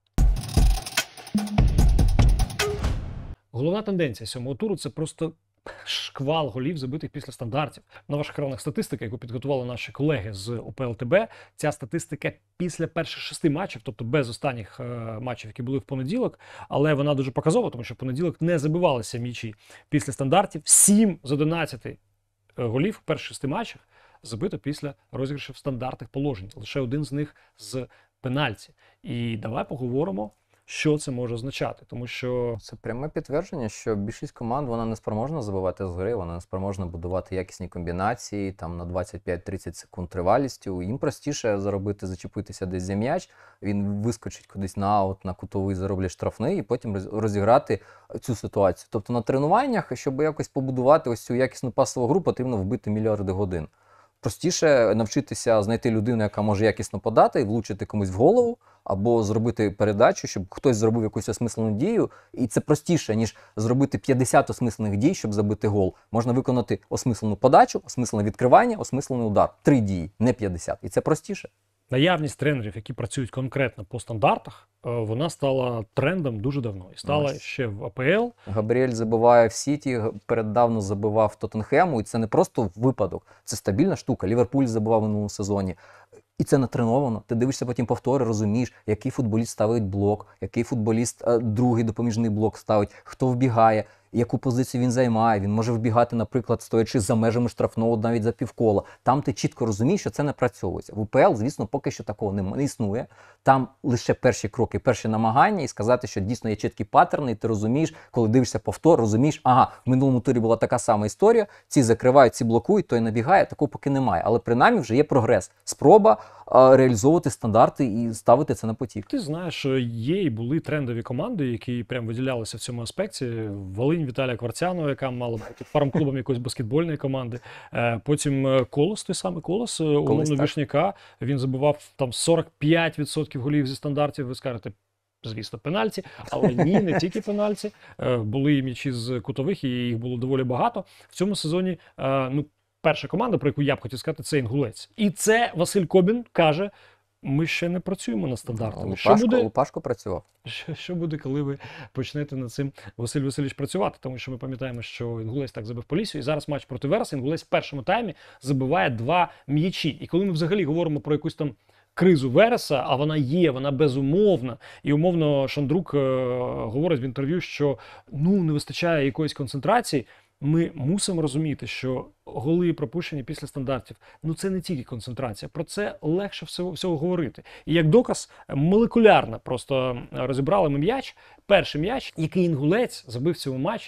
S1: Головна тенденція сьомого туру – це просто шквал голів, забитих після стандартів. На ваших екранах статистика, яку підготували наші колеги з УПЛ ТБ, ця статистика після перших шести матчів, тобто без останніх е, матчів, які були в понеділок, але вона дуже показова, тому що в понеділок не забивалися м'ячі після стандартів. сім з одинадцяти голів в перших шести матчах забито після розіграшів стандартних положень. Лише один з них з пенальті. І давай поговоримо, що це може означати, тому що...
S2: Це пряме підтвердження, що більшість команд, вона не спроможна забивати з гри, вона не спроможна будувати якісні комбінації, там на двадцять п'ять-тридцять секунд тривалістю. Їм простіше заробити, зачепитися десь за м'яч, він вискочить кудись на аут, на кутовий, зароблять штрафний, і потім розіграти цю ситуацію. Тобто на тренуваннях, щоб якось побудувати ось цю якісну пасову гру, потрібно вбити мільярди годин. Простіше навчитися знайти людину, яка може якісно подати, і влучити комусь в голову, або зробити передачу, щоб хтось зробив якусь осмислену дію. І це простіше, ніж зробити п'ятдесят осмислених дій, щоб забити гол. Можна виконати осмислену подачу, осмислене відкривання, осмислений удар. Три дії, не п'ятдесят. І це простіше.
S1: Наявність тренерів, які працюють конкретно по стандартах, вона стала трендом дуже давно. І стала
S2: Ось.
S1: ще в АПЛ.
S2: Габріель забиває в Сіті, переддавно забивав Тоттенхему, і це не просто випадок, це стабільна штука. Ліверпуль забивав в минулому сезоні. І це натреновано. Ти дивишся потім повтори, розумієш, який футболіст ставить блок, який футболіст а, другий допоміжний блок ставить, хто вбігає, яку позицію він займає. Він може вбігати, наприклад, стоячи за межами штрафного навіть за півкола. Там ти чітко розумієш, що це не працьовується. В УПЛ, звісно, поки що такого не, не існує. Там лише перші кроки, перші намагання і сказати, що дійсно є чіткі паттерни, і ти розумієш, коли дивишся повтор, розумієш, ага, в минулому турі була така сама історія, ці закривають, ці блокують, той набігає, такого поки немає. Але принаймні вже є прогрес. Спроба а, реалізовувати стандарти і ставити це на потік.
S1: Ти знаєш, що є і були трендові команди, які прям виділялися в цьому аспекті. Волинь Віталія Кварцянова, яка мала бути фарм-клубом якоїсь баскетбольної команди. Потім Колос, той самий Колос, умовно Вишняка, він забивав там сорок п'ять відсотків голів зі стандартів. Ви скажете, звісно, пенальті, але ні, не тільки пенальті. Були і м'ячі з кутових, і їх було доволі багато. В цьому сезоні, ну, перша команда, про яку я б хотів сказати, це Інгулець. І це Василь Кобін каже, ми ще не працюємо над стандартами.
S2: Лупашко,
S1: що буде,
S2: Лупашко працював.
S1: що, що буде, коли ви почнете над цим, Василь Васильович, працювати? Тому що ми пам'ятаємо, що Інгулець так забив Поліссю, і зараз матч проти Вереса. Інгулець в першому таймі забиває два м'ячі. І коли ми взагалі говоримо про якусь там кризу Вереса, а вона є, вона безумовна. І умовно Шандрук е- говорить в інтерв'ю, що ну не вистачає якоїсь концентрації. Ми мусимо розуміти, що голи пропущені після стандартів, ну це не тільки концентрація, про це легше всього, всього говорити. І як доказ, молекулярно просто розібрали ми м'яч, перший м'яч, який Інгулець забив в цьому матчі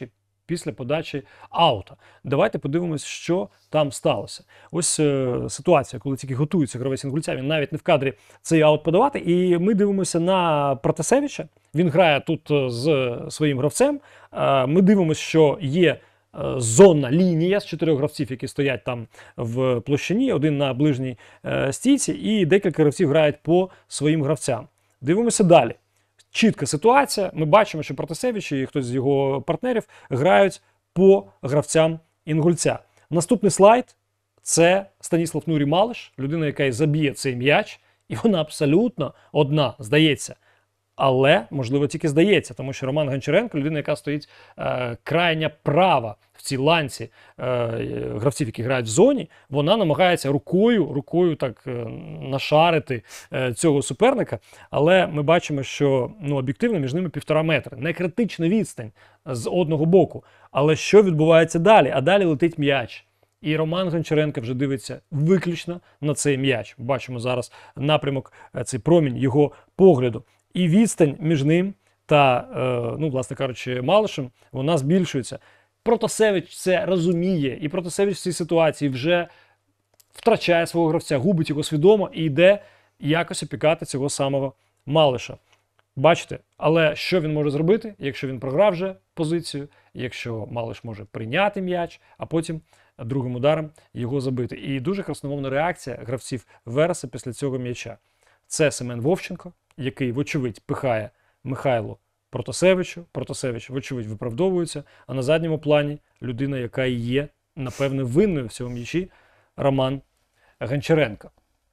S1: після подачі аута. Давайте подивимось, що там сталося. Ось е, ситуація, коли тільки готується гравець Інгульця, він навіть не в кадрі цей аут подавати, і ми дивимося на Протасевича. Він грає тут е, з своїм гравцем. Е, ми дивимося, що є е, зонна лінія з чотирьох гравців, які стоять там в площині, один на ближній е, стійці, і декілька гравців грають по своїм гравцям. Дивимося далі. Чітка ситуація. Ми бачимо, що Протасевич і хтось з його партнерів грають по гравцям Інгульця. Наступний слайд – це Станіслав Нурі Малиш, людина, яка і заб'є цей м'яч, і вона абсолютно одна, здається. Але, можливо, тільки здається, тому що Роман Гончаренко, людина, яка стоїть е, крайня права в цій ланці е, гравців, які грають в зоні, вона намагається рукою, рукою так е, нашарити е, цього суперника. Але ми бачимо, що ну, об'єктивно між ними півтора метри. Не критична відстань з одного боку. Але що відбувається далі? А далі летить м'яч. І Роман Гончаренко вже дивиться виключно на цей м'яч. Бачимо зараз напрямок, цей промінь його погляду. І відстань між ним та, е, ну, власне кажучи, Малишем, вона збільшується. Протасевич це розуміє, і Протасевич в цій ситуації вже втрачає свого гравця, губить його свідомо і йде якось опікати цього самого Малиша. Бачите? Але що він може зробити, якщо він програв вже позицію, якщо Малиш може прийняти м'яч, а потім другим ударом його забити. І дуже красномовна реакція гравців Вереса після цього м'яча. Це Семен Вовченко, який, вочевидь, пихає Михайлу Протасевичу. Протасевич, вочевидь, виправдовується. А на задньому плані людина, яка і є, напевне, винною в цьому м'ячі, Роман Гончаренко.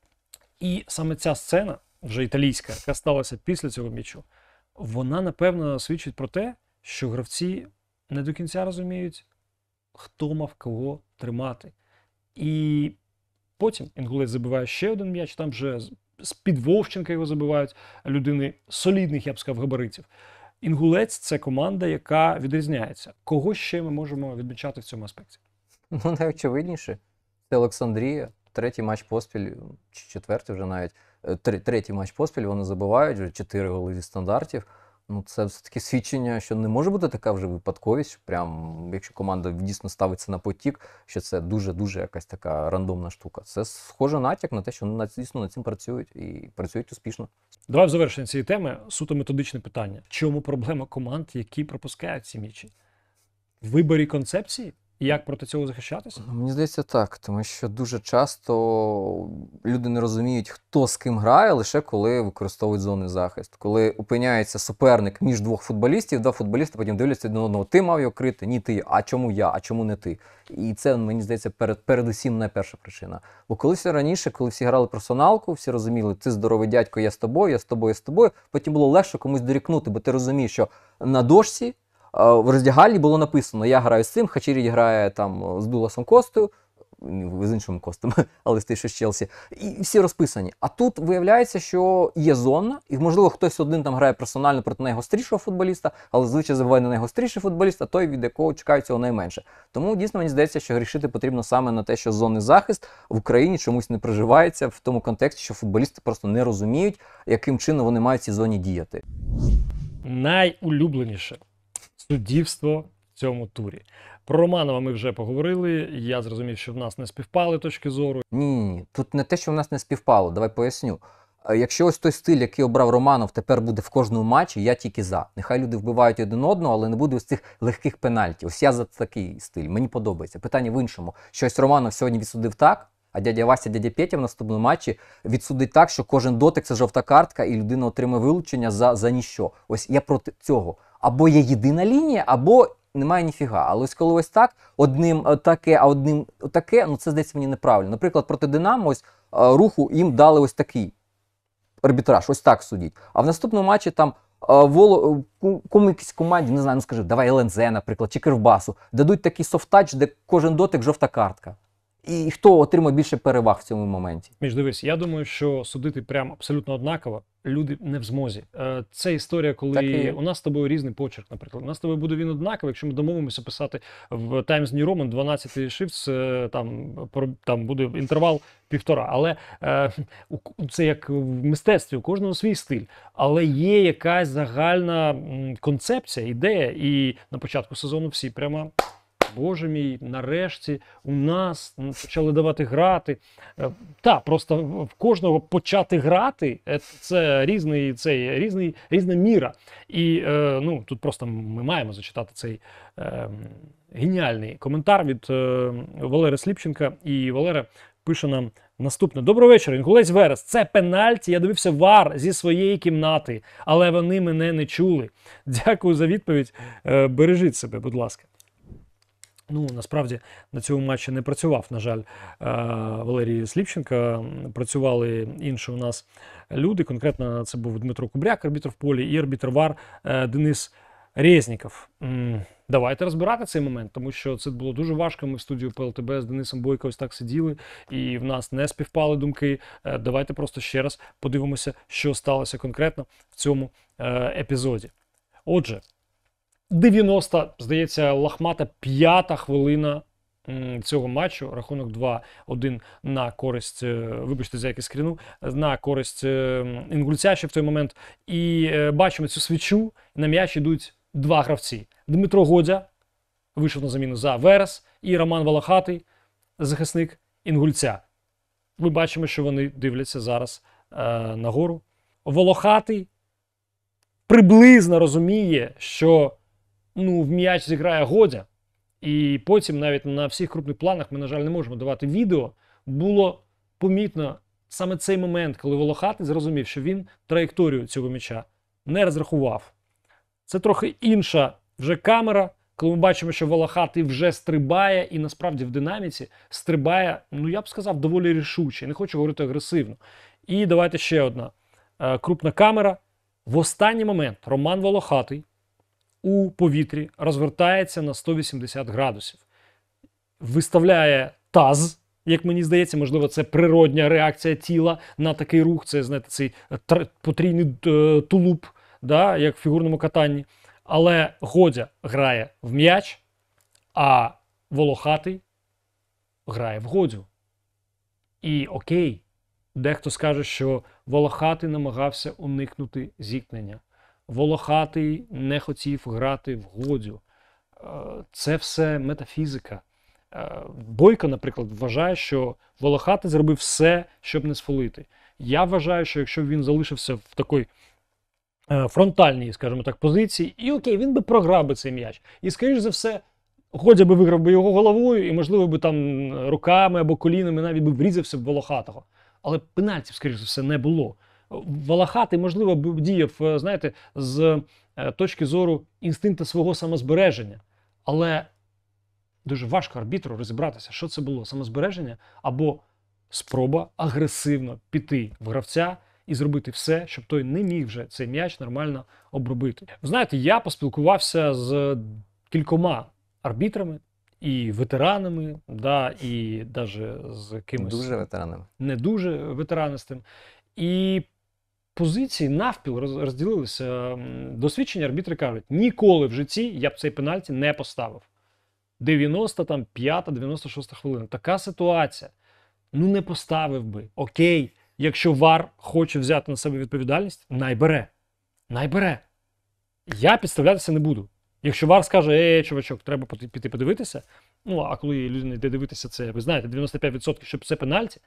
S1: І саме ця сцена, вже італійська, яка сталася після цього м'ячу, вона, напевно, свідчить про те, що гравці не до кінця розуміють, хто мав кого тримати. І потім Інгулець забиває ще один м'яч, там вже з-під Вовченка його забивають людини солідних, я б сказав, габаритів. Інгулець – це команда, яка відрізняється. Кого ще ми можемо відмічати в цьому аспекті?
S2: Ну, найочевидніше. Це Олександрія. Третій матч поспіль, чи четвертий вже навіть. Третій матч поспіль вони забивають, вже чотири голи зі стандартів. Ну, це все-таки свідчення, що не може бути така вже випадковість, що прям, якщо команда дійсно ставиться на потік, що це дуже-дуже якась така рандомна штука. Це схоже натяк на те, що вони дійсно над цим працюють і працюють успішно.
S1: Давай в завершення цієї теми суто методичне питання. В чому проблема команд, які пропускають ці м'ячі? В виборі концепції? І як проти цього захищатися?
S2: Мені здається так, тому що дуже часто люди не розуміють, хто з ким грає, лише коли використовують зони захисту. Коли опиняється суперник між двох футболістів, два футболісти потім дивляться один одного. Ти мав його крити, ні ти, а чому я, а чому не ти? І це, мені здається, перед, передусім не перша причина. Бо колись раніше, коли всі грали персоналку, всі розуміли, ти здоровий дядько, я з тобою, я з тобою, я з тобою, потім було легше комусь дорікнути, бо ти розумієш, що на дошці в роздягальні було написано: я граю з цим, Хачірі грає там з Дуласом Костою, з іншим Костом, але з тим, що з Челсі, і всі розписані. А тут виявляється, що є зона, і, можливо, хтось один там грає персонально проти найгострішого футболіста, але зазвичай забуває на найгостріший футболіст, а той, від якого чекають цього найменше. Тому, дійсно, мені здається, що грішити потрібно саме на те, що зонний захист в Україні чомусь не приживається в тому контексті, що футболісти просто не розуміють, яким чином вони мають в цій зоні діяти.
S1: Найулюбленіше суддівство в цьому турі. Про Романова ми вже поговорили, я зрозумів, що в нас не співпали точки зору.
S2: Ні, тут не те, що в нас не співпало, давай поясню. Якщо ось той стиль, який обрав Романов, тепер буде в кожному матчі, я тільки за. Нехай люди вбивають один одного, але не буде ось цих легких пенальтів. Ось я за такий стиль, мені подобається. Питання в іншому. Що ось Романов сьогодні відсудив так, а дядя Вася, дядя Петя в наступному матчі відсудить так, що кожен дотик – це жовта картка, і людина отримає вилучення за, за ніщо. Ось я проти цього. Або є єдина лінія, або немає ніфіга. Але ось коли ось так, одним таке, а одним таке, ну це, здається, мені неправильно. Наприклад, проти Динамо ось Руху їм дали ось такий арбітраж, ось так судіть. А в наступному матчі там воло, кому якійсь команді, не знаю, ну скажи, давай ел ен зет, наприклад, чи Кривбасу, дадуть такий софт-тач, де кожен дотик жовта картка. І хто отримає більше переваг в цьому моменті?
S1: Між дивись, я думаю, що судити прям абсолютно однаково люди не в змозі. Е, Це історія, коли
S2: Так і-
S1: у нас з тобою різний почерк, наприклад. У нас з тобою буде він однаковий, якщо ми домовимося писати в Times New Roman дванадцять шрифт, е, там, про- там буде інтервал півтора. Але е, у- це як в мистецтві, у кожного свій стиль. Але є якась загальна м, концепція, ідея, і на початку сезону всі прямо... Боже мій, нарешті у нас почали давати грати. Е, Так, просто в в кожного почати грати е, це різний, цей, різний, різна міра. І е, ну, тут просто ми маємо зачитати цей е, геніальний коментар від е, Валери Сліпченка. І Валера пише нам наступне. Доброго вечора, Інгулець Верес. Це пенальті, я дивився вар зі своєї кімнати, але вони мене не чули. Дякую за відповідь. Е, Бережіть себе, будь ласка. Ну, насправді, на цьому матчі не працював, на жаль, Валерій Сліпченка. Працювали інші у нас люди. Конкретно це був Дмитро Кубряк, арбітр в полі, і арбітр ВАР Денис Резніков. Давайте розбирати цей момент, тому що це було дуже важко. Ми в студію Пе Ел Те Бе з Денисом Бойко ось так сиділи, і в нас не співпали думки. Давайте просто ще раз подивимося, що сталося конкретно в цьому епізоді. Отже, дев'яноста, здається, лахмата п'ята хвилина м, цього матчу. Рахунок два один на користь, е, вибачте за якийсь скріну, на користь е, Інгульця ще в той момент. І е, бачимо цю свічу, на м'яч йдуть два гравці. Дмитро Годя вийшов на заміну за Верес і Роман Волохатий, захисник Інгульця. Ми бачимо, що вони дивляться зараз е, нагору. Волохатий приблизно розуміє, що ну, в м'яч зіграє Годя, і потім навіть на всіх крупних планах ми, на жаль, не можемо давати відео. Було помітно саме цей момент, коли Волохатий зрозумів, що він траєкторію цього м'яча не розрахував. Це трохи інша вже камера, коли ми бачимо, що Волохатий вже стрибає, і насправді в динаміці стрибає, ну я б сказав, доволі рішуче, не хочу говорити агресивно. І давайте ще одна е, крупна камера. В останній момент Роман Волохатий у повітрі розвертається на сто вісімдесят градусів. Виставляє таз, як мені здається, можливо, це природня реакція тіла на такий рух. Це, знаєте, цей тр- потрійний е, тулуб, да, як в фігурному катанні. Але Годя грає в м'яч, а Волохатий грає в Годю. І окей, дехто скаже, що Волохатий намагався уникнути зіткнення. Волохатий не хотів грати в Годю. Е, Це все метафізика. Е, Бойко, наприклад, вважає, що Волохатий зробив все, щоб не сфолити. Я вважаю, що якщо він залишився в такій е, фронтальній, скажімо так, позиції, і окей, він би програв би цей м'яч. І, скоріш за все, Годя би виграв би його головою, і, можливо, би там руками або колінами навіть би врізався в Волохатого. Але пенальтів, скоріш за все, не було. Волохатий, можливо, б діяв, знаєте, з точки зору інстинкту свого самозбереження. Але дуже важко арбітру розібратися, що це було, самозбереження або спроба агресивно піти в гравця і зробити все, щоб той не міг вже цей м'яч нормально обробити. Ви знаєте, я поспілкувався з кількома арбітрами і ветеранами, да, і навіть з кимось
S2: Дуже ветеранами.
S1: не дуже ветеранистим. І позиції навпіл роз- розділилися. М, Досвідчені арбітри кажуть, ніколи в житті я б цей пенальті не поставив. дев'яносто п'ята дев'яносто шоста хвилина. Така ситуація. Ну не поставив би. Окей, якщо ВАР хоче взяти на себе відповідальність, найбере. Найбере. Я підставлятися не буду. Якщо ВАР скаже, ей, чувачок, треба поти- піти подивитися, ну, а коли людина йде дивитися, це, ви знаєте, дев'яносто п'ять відсотків, щоб це пенальті,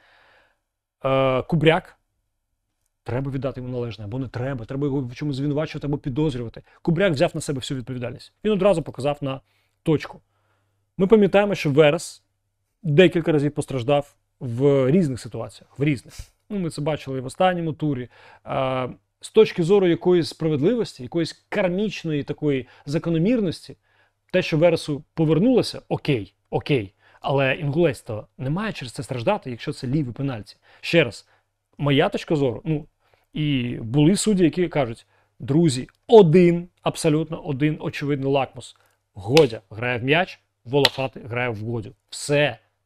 S1: е, Кубряк, треба віддати йому належне, або не треба, треба його в чомусь звинувачувати або підозрювати. Кубряк взяв на себе всю відповідальність. Він одразу показав на точку. Ми пам'ятаємо, що Верес декілька разів постраждав в різних ситуаціях, в різних. Ну, ми це бачили і в останньому турі. Е, з точки зору якоїсь справедливості, якоїсь кармічної такої закономірності, те, що Вересу повернулося, окей, окей. Але Інгулець то не має через це страждати, якщо це лівий пенальті. Ще раз, моя точка зору, ну, і були судді, які кажуть, друзі, один, абсолютно один очевидний лакмус. Годя грає в м'яч, Волохатий грає в Годю. Все.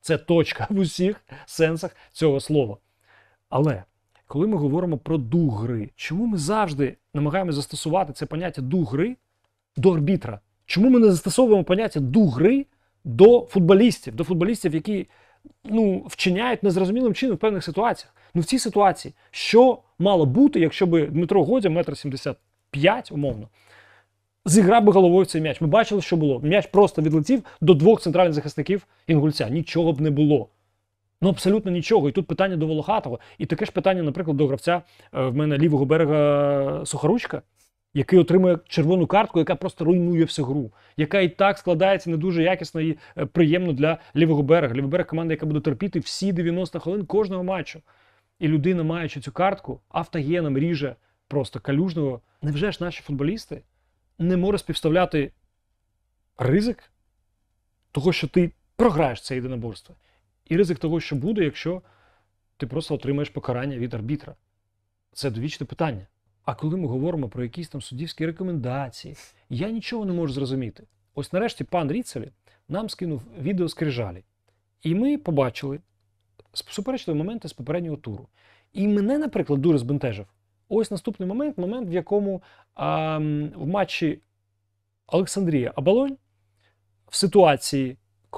S1: Це точка в усіх сенсах цього слова. Але коли ми говоримо про дух гри, чому ми завжди намагаємося застосувати це поняття дух гри до арбітра? Чому ми не застосовуємо поняття дух гри до футболістів, до футболістів, які ну, вчиняють незрозумілим чином в певних ситуаціях? Ну в цій ситуації, що мало бути, якщо б Дмитро Годя, метр сімдесят п'ять, умовно, зіграв би головою в цей м'яч? Ми бачили, що було. М'яч просто відлетів до двох центральних захисників Інгульця. Нічого б не було. Ну, абсолютно нічого. І тут питання до Волохатого. І таке ж питання, наприклад, до гравця е, в мене лівого берега Сухоручка, який отримує червону картку, яка просто руйнує всю гру. Яка і так складається не дуже якісно і е, приємно для лівого берега. Лівий берег – команда, яка буде терпіти всі дев'яносто хвилин кожного матчу. І людина, маючи цю картку, автогеном ріже просто Калюжного. Невже ж наші футболісти не можуть співставляти ризик того, що ти програєш це єдиноборство, і ризик того, що буде, якщо ти просто отримаєш покарання від арбітра? Це довічне питання. А коли ми говоримо про якісь там суддівські рекомендації, я нічого не можу зрозуміти. Ось нарешті пан Ріцелі нам скинув відео скрижалі. І ми побачили суперечливі моменти з попереднього туру. І мене, наприклад, дуже збентежив ось наступний момент, момент, в якому а, в матчі Олександрія Оболонь в ситуації,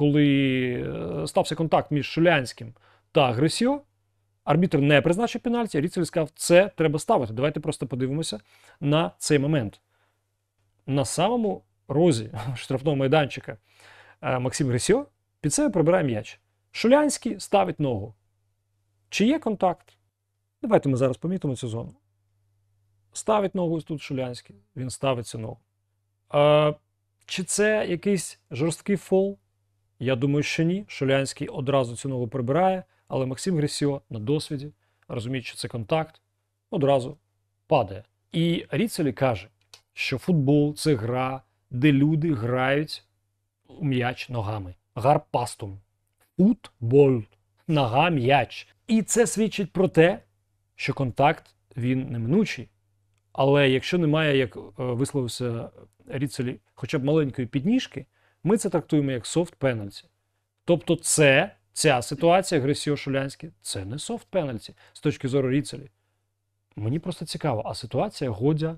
S1: коли стався контакт між Шулянським та Гресьо, арбітр не призначив пенальті, Ріцель сказав, це треба ставити. Давайте просто подивимося на цей момент. На самому розі штрафного майданчика Максим Гресьо під себе прибирає м'яч. Шулянський ставить ногу. Чи є контакт? Давайте ми зараз помітимо цю зону. Ставить ногу ось тут Шулянський. Він ставить цю ногу. А, чи це якийсь жорсткий фол? Я думаю, що ні. Шулянський одразу цю ногу прибирає, але Максим Гресьо на досвіді, розуміє, що це контакт, одразу падає. І Ріцелі каже, що футбол – це гра, де люди грають у м'яч ногами. Гарпастум. Футбол. Нога, м'яч. І це свідчить про те, що контакт, він неминучий. Але якщо немає, як висловився Ріцелі, хоча б маленької підніжки, ми це трактуємо як софт-пенальті. Тобто це, ця ситуація Гресьо-Шулянський, це не софт-пенальті з точки зору Ріцелі. Мені просто цікаво, а ситуація Годя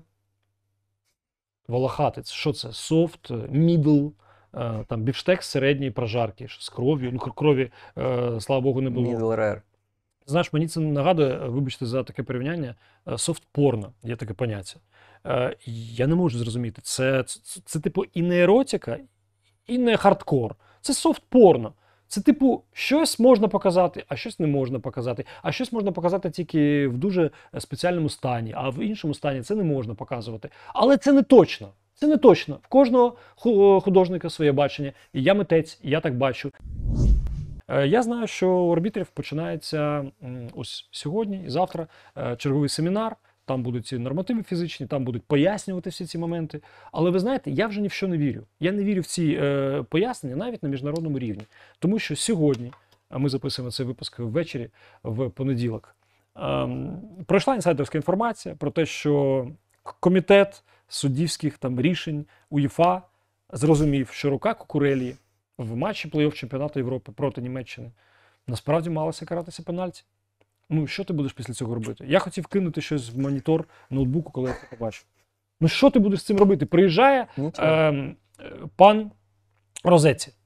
S1: Волохатець, що це? Софт, мідл, там бівштекс середньої прожарки, з кров'ю, ну крові, слава Богу, не було.
S2: Middle rare.
S1: Знаєш, мені це нагадує, вибачте за таке порівняння, софт-порно, є таке поняття. Я не можу зрозуміти, це, це, це, це типу і не еротика, і не хардкор. Це софт-порно. Це типу щось можна показати, а щось не можна показати. А щось можна показати тільки в дуже спеціальному стані, а в іншому стані це не можна показувати. Але це не точно. Це не точно. В кожного художника своє бачення. І я митець, і я так бачу. Я знаю, що у арбітрів починається ось сьогодні і завтра черговий семінар. Там будуть ці нормативи фізичні, там будуть пояснювати всі ці моменти. Але ви знаєте, я вже ні в що не вірю. Я не вірю в ці е, пояснення навіть на міжнародному рівні. Тому що сьогодні, а ми записуємо цей випуск ввечері, в понеділок, е, пройшла інсайдерська інформація про те, що комітет суддівських там рішень УЄФА зрозумів, що рука Кукурелі в матчі плей-офф чемпіонату Європи проти Німеччини насправді малася каратися пенальті. Ну, що ти будеш після цього робити? Я хотів кинути щось в монітор ноутбуку, коли я це побачив. Ну, що ти будеш з цим робити? Приїжджає е, пан Розеці е,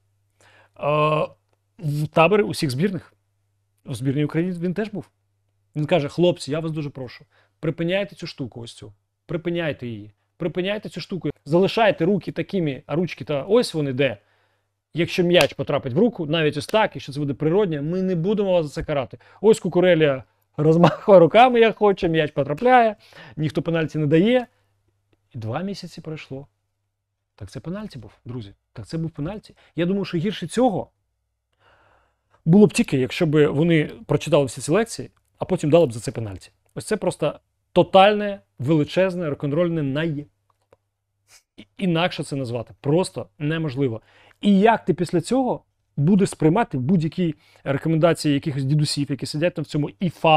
S1: в табори усіх збірних. В збірній Україні він теж був. Він каже, хлопці, я вас дуже прошу, припиняйте цю штуку ось цю. Припиняйте її. Припиняйте цю штуку. Залишайте руки такими, а ручки та ось вони де. Якщо м'яч потрапить в руку, навіть ось так, якщо це буде природнє, ми не будемо вас за це карати. Ось Кукурелля розмахує руками, як хоче, м'яч потрапляє, ніхто пенальті не дає. І два місяці пройшло. Так це пенальті був, друзі. Так це був пенальті. Я думаю, що гірше цього було б тільки, якщо б вони прочитали всі ці лекції, а потім дали б за це пенальті. Ось це просто тотальне, величезне, рок-н-рольне най... Інакше це назвати. Просто неможливо. І як ти після цього будеш сприймати будь-які рекомендації якихось дідусів, які сидять там в цьому і ФАБ,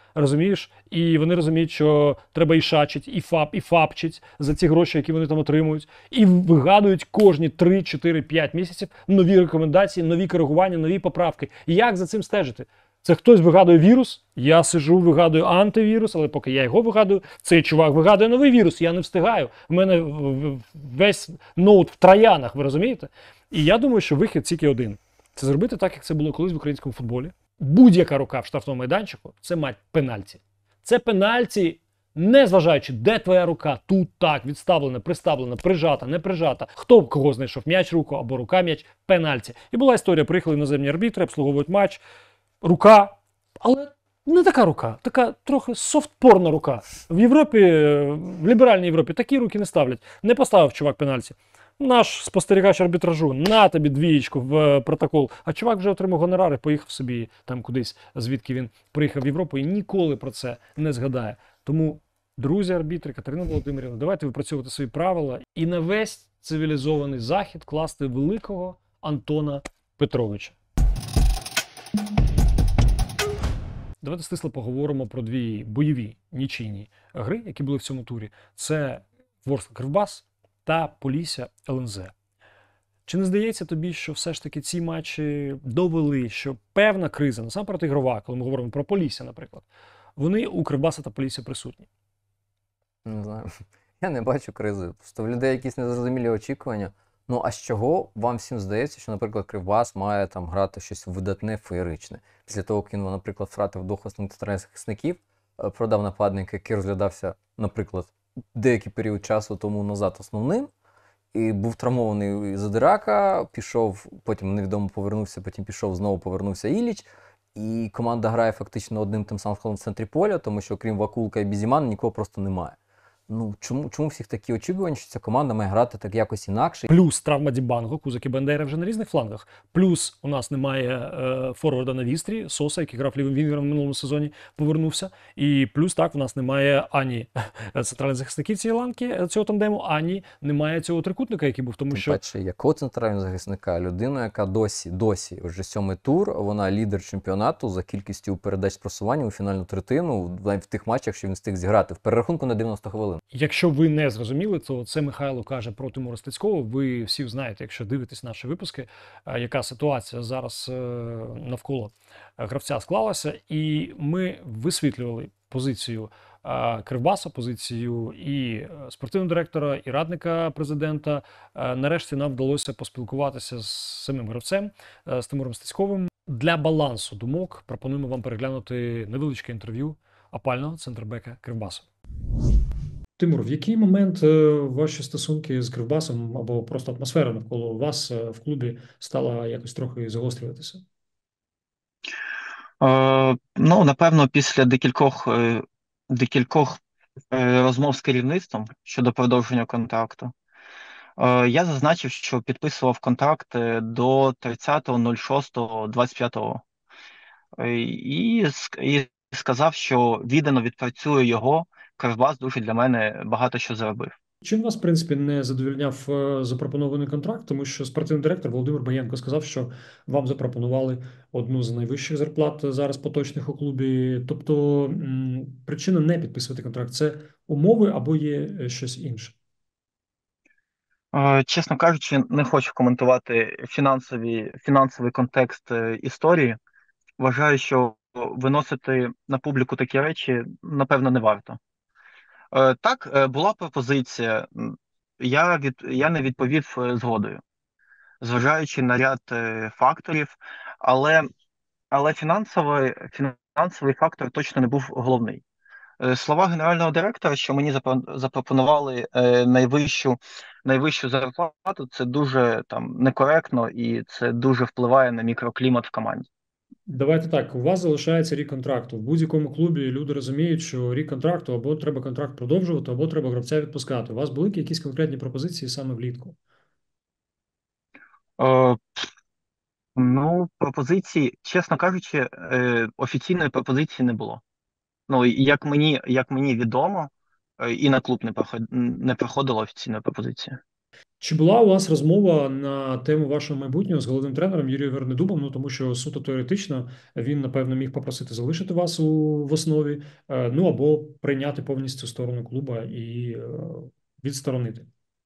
S1: Розумієш? І вони розуміють, що треба і шачить, і фап, і фапчить за ці гроші, які вони там отримують. І вигадують кожні три, чотири, п'ять місяців нові рекомендації, нові коригування, нові поправки. І як за цим стежити? Це хтось вигадує вірус, я сижу, вигадую антивірус, але поки я його вигадую, цей чувак вигадує новий вірус, я не встигаю. У мене весь ноут в троянах, ви розумієте? І я думаю, що вихід тільки один. Це зробити так, як це було колись в українському футболі. Будь-яка рука в штрафному майданчику – це мать пенальті. Це пенальті, не зважаючи, де твоя рука, тут так, відставлена, приставлена, прижата, не прижата. Хто б кого знайшов, м'яч руку або рука м'яч, пенальті. І була історія, приїхали іноземні арбітри, обслуговують матч, рука, але не така рука, така трохи софтпорна рука. В Європі, в ліберальній Європі такі руки не ставлять. Не поставив чувак пенальті. Наш спостерігач арбітражу, на тобі двієчку в протокол. А чувак вже отримав гонорари, поїхав собі там кудись, звідки він приїхав в Європу і ніколи про це не згадає. Тому, друзі арбітри, Катерина Володимирівна, давайте випрацьовувати свої правила і на весь цивілізований захід класти великого Антона Петровича. Давайте стисло поговоримо про дві бойові нічийні гри, які були в цьому турі. Це Ворскла Кривбас та Полісся ел ен зет. Чи не здається тобі, що все ж таки ці матчі довели, що певна криза, насамперед ігрова, коли ми говоримо про Полісся, наприклад, вони у Кривбаса та Полісся присутні?
S2: Не знаю. Я не бачу кризи. Просто в людей якісь незрозумілі очікування. Ну, а з чого вам всім здається, що, наприклад, Кривбас має там грати щось видатне, феєричне? Після того, як він, наприклад, втратив двох основних захисників, продав нападника, який розглядався, наприклад, деякий період часу тому назад основним, і був травмований Задирака, пішов, потім невідомо повернувся, потім пішов, знову повернувся Ілліч, і команда грає фактично одним тим самим складом в центрі поля, тому що крім Вакулка і Бізімана нікого просто немає. Ну, чому, чому всіх такі очікування, що ця команда має грати так якось інакше?
S1: Плюс травма Дібанго, Кузик і Бандера вже на різних флангах. Плюс у нас немає е, форварда на вістрі, Соса, який грав лівим вінгером в минулому сезоні, повернувся. І плюс так, у нас немає ані центральних захисників цієї ланки, цього тандему, ані немає цього трикутника, який був. Тому
S2: Тим
S1: що...
S2: паче, якого центрального захисника? Людина, яка досі, досі, вже сьомий тур, вона лідер чемпіонату за кількістю передач просування у фінальну третину, навіть в тих матчах, що він встиг зіграти, в перерахунку на дев'яносто хвилин.
S1: Якщо ви не зрозуміли, то це Михайло каже про Тимура Стецького. Ви всі знаєте, якщо дивитесь наші випуски, яка ситуація зараз навколо гравця склалася. І ми висвітлювали позицію Кривбаса, позицію і спортивного директора, і радника президента. Нарешті нам вдалося поспілкуватися з самим гравцем, з Тимуром Стецьковим. Для балансу думок пропонуємо вам переглянути невеличке інтерв'ю опального центрбека Кривбасу. Тимур, в який момент ваші стосунки з Кривбасом або просто атмосфера навколо вас в клубі стала якось трохи загострюватися?
S5: Е, ну, напевно, після декількох, е, декількох е, розмов з керівництвом щодо продовження контракту, е, я зазначив, що підписував контракт е, до тридцятого шостого двадцять п'ятого. Е, і, ск- і сказав, що віддано відпрацює його. Кривбас дуже для мене багато що зробив.
S1: Чим вас, в принципі, не задовольняв е, запропонований контракт? Тому що спортивний директор Володимир Баєнко сказав, що вам запропонували одну з найвищих зарплат зараз поточних у клубі. Тобто м, причина не підписувати контракт – це умови або є е, щось інше?
S5: Е, Чесно кажучи, не хочу коментувати фінансові, фінансовий контекст е, історії. Вважаю, що виносити на публіку такі речі, напевно, не варто. Е, Так, е, була пропозиція. М, Я від я не відповів е, згодою, зважаючи на ряд е, факторів, але але фінансовий фінансовий фактор точно не був головний. Е, Слова генерального директора, що мені запро- запропонували е, найвищу найвищу зарплату, це дуже там некоректно і це дуже впливає на мікроклімат в команді.
S1: Давайте так, у вас залишається рік контракту. В будь-якому клубі люди розуміють, що рік контракту або треба контракт продовжувати, або треба гравця відпускати. У вас були якісь конкретні пропозиції саме влітку?
S5: Е, Ну, пропозиції, чесно кажучи, е, офіційної пропозиції не було. Ну, і як мені, як мені відомо, е, і на клуб не проход- не проходила офіційна пропозиція.
S1: Чи була у вас розмова на тему вашого майбутнього з головним тренером Юрієм Вернедубом? Ну, тому що суто теоретично він, напевно, міг попросити залишити вас у, в основі, е, ну або прийняти повністю сторону клуба і е, відсторонити.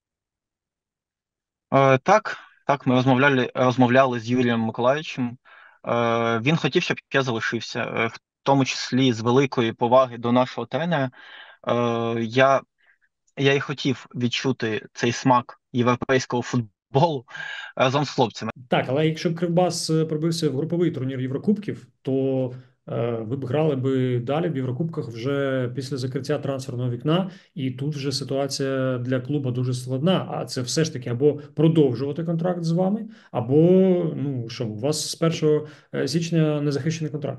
S5: Е, так, так, ми розмовляли, розмовляли з Юрієм Миколаївичем. Е, він хотів, щоб я залишився, е, в тому числі з великої поваги до нашого тренера. Е, я, я і хотів відчути цей смак європейського футболу разом з хлопцями.
S1: Так, але якщо б Кривбас е, пробився в груповий турнір Єврокубків, то е, ви б грали би далі в Єврокубках вже після закриття трансферного вікна, і тут вже ситуація для клуба дуже складна. А це все ж таки або продовжувати контракт з вами, або ну що, у вас з першого січня незахищений контракт.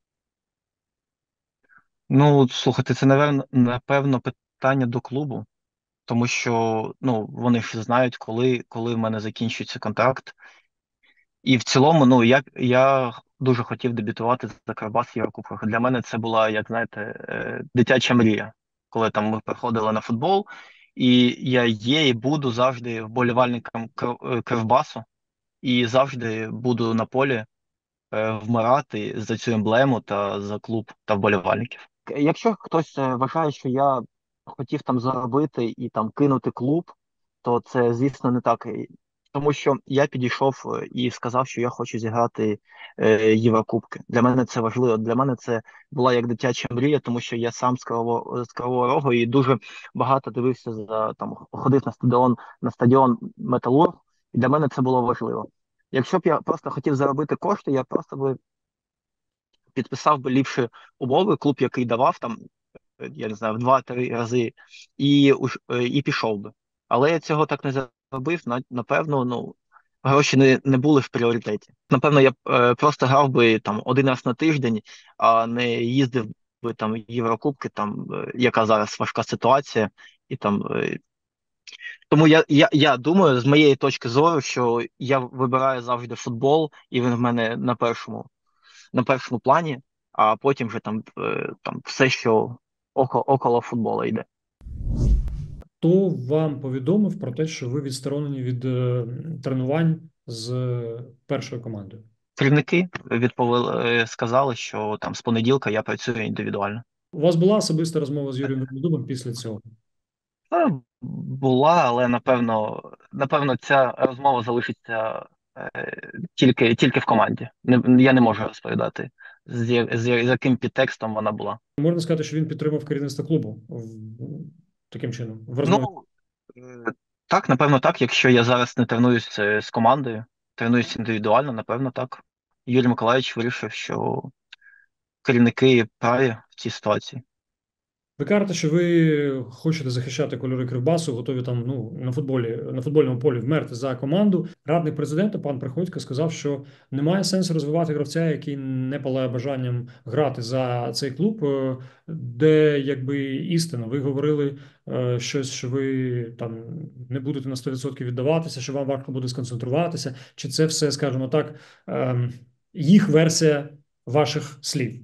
S5: Ну, слухайте, це, напевно, напевно, питання до клубу, тому що ну, вони ж знають, коли, коли в мене закінчується контракт. І в цілому, ну я я дуже хотів дебютувати за Кривбас в Єврокубках. Для мене це була, як знаєте, е, дитяча мрія, коли там ми приходили на футбол, і я є і буду завжди вболівальником Крив- е, Кривбасу, і завжди буду на полі е, вмирати за цю емблему та за клуб та вболівальників. Якщо хтось е, вважає, що я хотів там заробити і там кинути клуб, то це, звісно, не так. І- Тому що я підійшов е, і сказав, що я хочу зіграти е, Єврокубки. Для мене це важливо. Для мене це була як дитяча мрія, тому що я сам з Кривого, з Кривого Рогу і дуже багато дивився за там, ходив на стадіон на стадіон Металург, і для мене це було важливо. Якщо б я просто хотів заробити кошти, я просто би підписав би ліпші умови, клуб, який давав там, е, я не знаю, в два-три рази, і, уж- е, і пішов би. Але я цього так не зробив, на- напевно, ну, гроші не, не були в пріоритеті. Напевно, я б е, просто грав би там один раз на тиждень, а не їздив би там в Єврокубки, там, е, яка зараз важка ситуація, і там. е, Тому я, я, я думаю, з моєї точки зору, що я вибираю завжди футбол, і він в мене на першому на першому плані, а потім вже там, е, там все, що око, около футболу йде.
S1: Хто вам повідомив про те, що ви відсторонені від е, тренувань з е, першою командою?
S5: Керівники відповіли, е, сказали, що там з понеділка я працюю індивідуально.
S1: У вас була особиста розмова з Юрієм Вернедубом після цього?
S5: Е, Була, але напевно, напевно, ця розмова залишиться е, тільки, тільки в команді. Не, я не можу розповідати, з, я- з, я- з яким підтекстом вона була.
S1: Можна сказати, що він підтримав керівництво клубу в- таким чином в розмові.
S5: Ну, е, так, напевно, так. Якщо я зараз не тренуюсь е, з командою, тренуюсь індивідуально, напевно, так. Юрій Миколаївич вирішив, що керівники праві в цій ситуації.
S1: Ви кажете, що ви хочете захищати кольори Кривбасу, готові там ну на футболі, на футбольному полі вмерти за команду. Радник президента пан Приходько сказав, що немає сенсу розвивати гравця, який не палає бажанням грати за цей клуб, е, де якби істина. Ви говорили е, щось, що ви там не будете на сто відсотків віддаватися, що вам важко буде сконцентруватися. Чи це все, скажімо так, ем, їх версія ваших слів?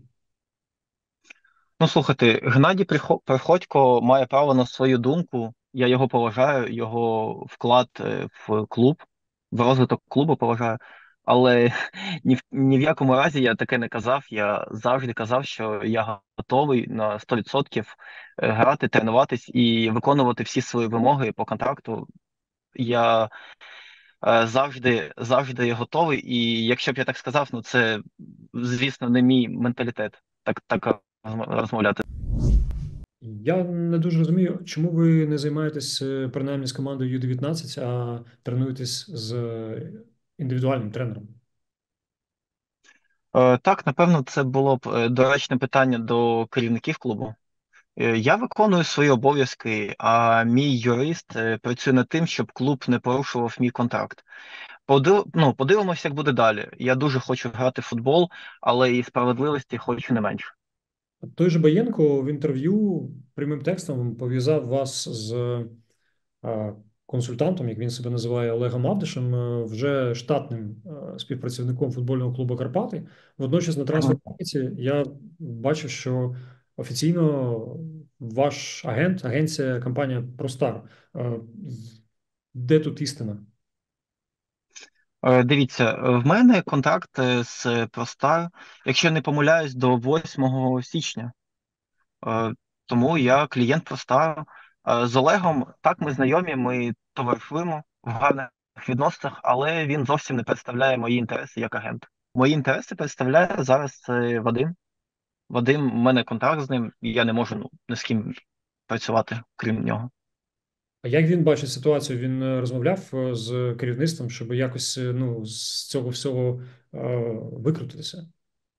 S5: Ну, слухайте, Геннадій Прихо- Приходько має право на свою думку. Я його поважаю, його вклад е, в клуб, в розвиток клубу поважаю. Але ні в, ні в якому разі я таке не казав. Я завжди казав, що я готовий на сто відсотків е, грати, тренуватись і виконувати всі свої вимоги по контракту. Я е, завжди, завжди готовий. І якщо б я так сказав, ну це, звісно, не мій менталітет так, так розмовляти.
S1: Я не дуже розумію, чому ви не займаєтесь е, принаймні з командою ю дев'ятнадцять, а тренуєтесь з е, індивідуальним тренером.
S5: Е, Так, напевно, це було б е, доречне питання до керівників клубу. Е, Я виконую свої обов'язки, а мій юрист е, працює над тим, щоб клуб не порушував мій контракт. Подив... Ну, подивимося, як буде далі. Я дуже хочу грати в футбол, але і справедливості хочу не менше.
S1: Той же Баєнко в інтерв'ю прямим текстом пов'язав вас з е, консультантом, як він себе називає, Олегом Авдишем, е, вже штатним е, співпрацівником футбольного клубу Карпати. Водночас на трансфер-маркеті я бачив, що офіційно ваш агент, агенція, компанія Простар. Е,
S6: Де тут істина?
S5: Е, Дивіться, е, в мене контракт е, з Простар, якщо не помиляюсь, до восьмого січня. Е, Тому я клієнт Простар. Е, З Олегом так ми знайомі, ми товаришуємо в гарних відносинах, але він зовсім не представляє мої інтереси як агент. Мої інтереси представляє зараз е, Вадим. Вадим, у мене контракт з ним, і я не можу ну, ні з ким працювати, крім нього.
S6: А як він бачить ситуацію? Він е, розмовляв е, з керівництвом, щоб якось е, ну, з цього всього е, викрутитися?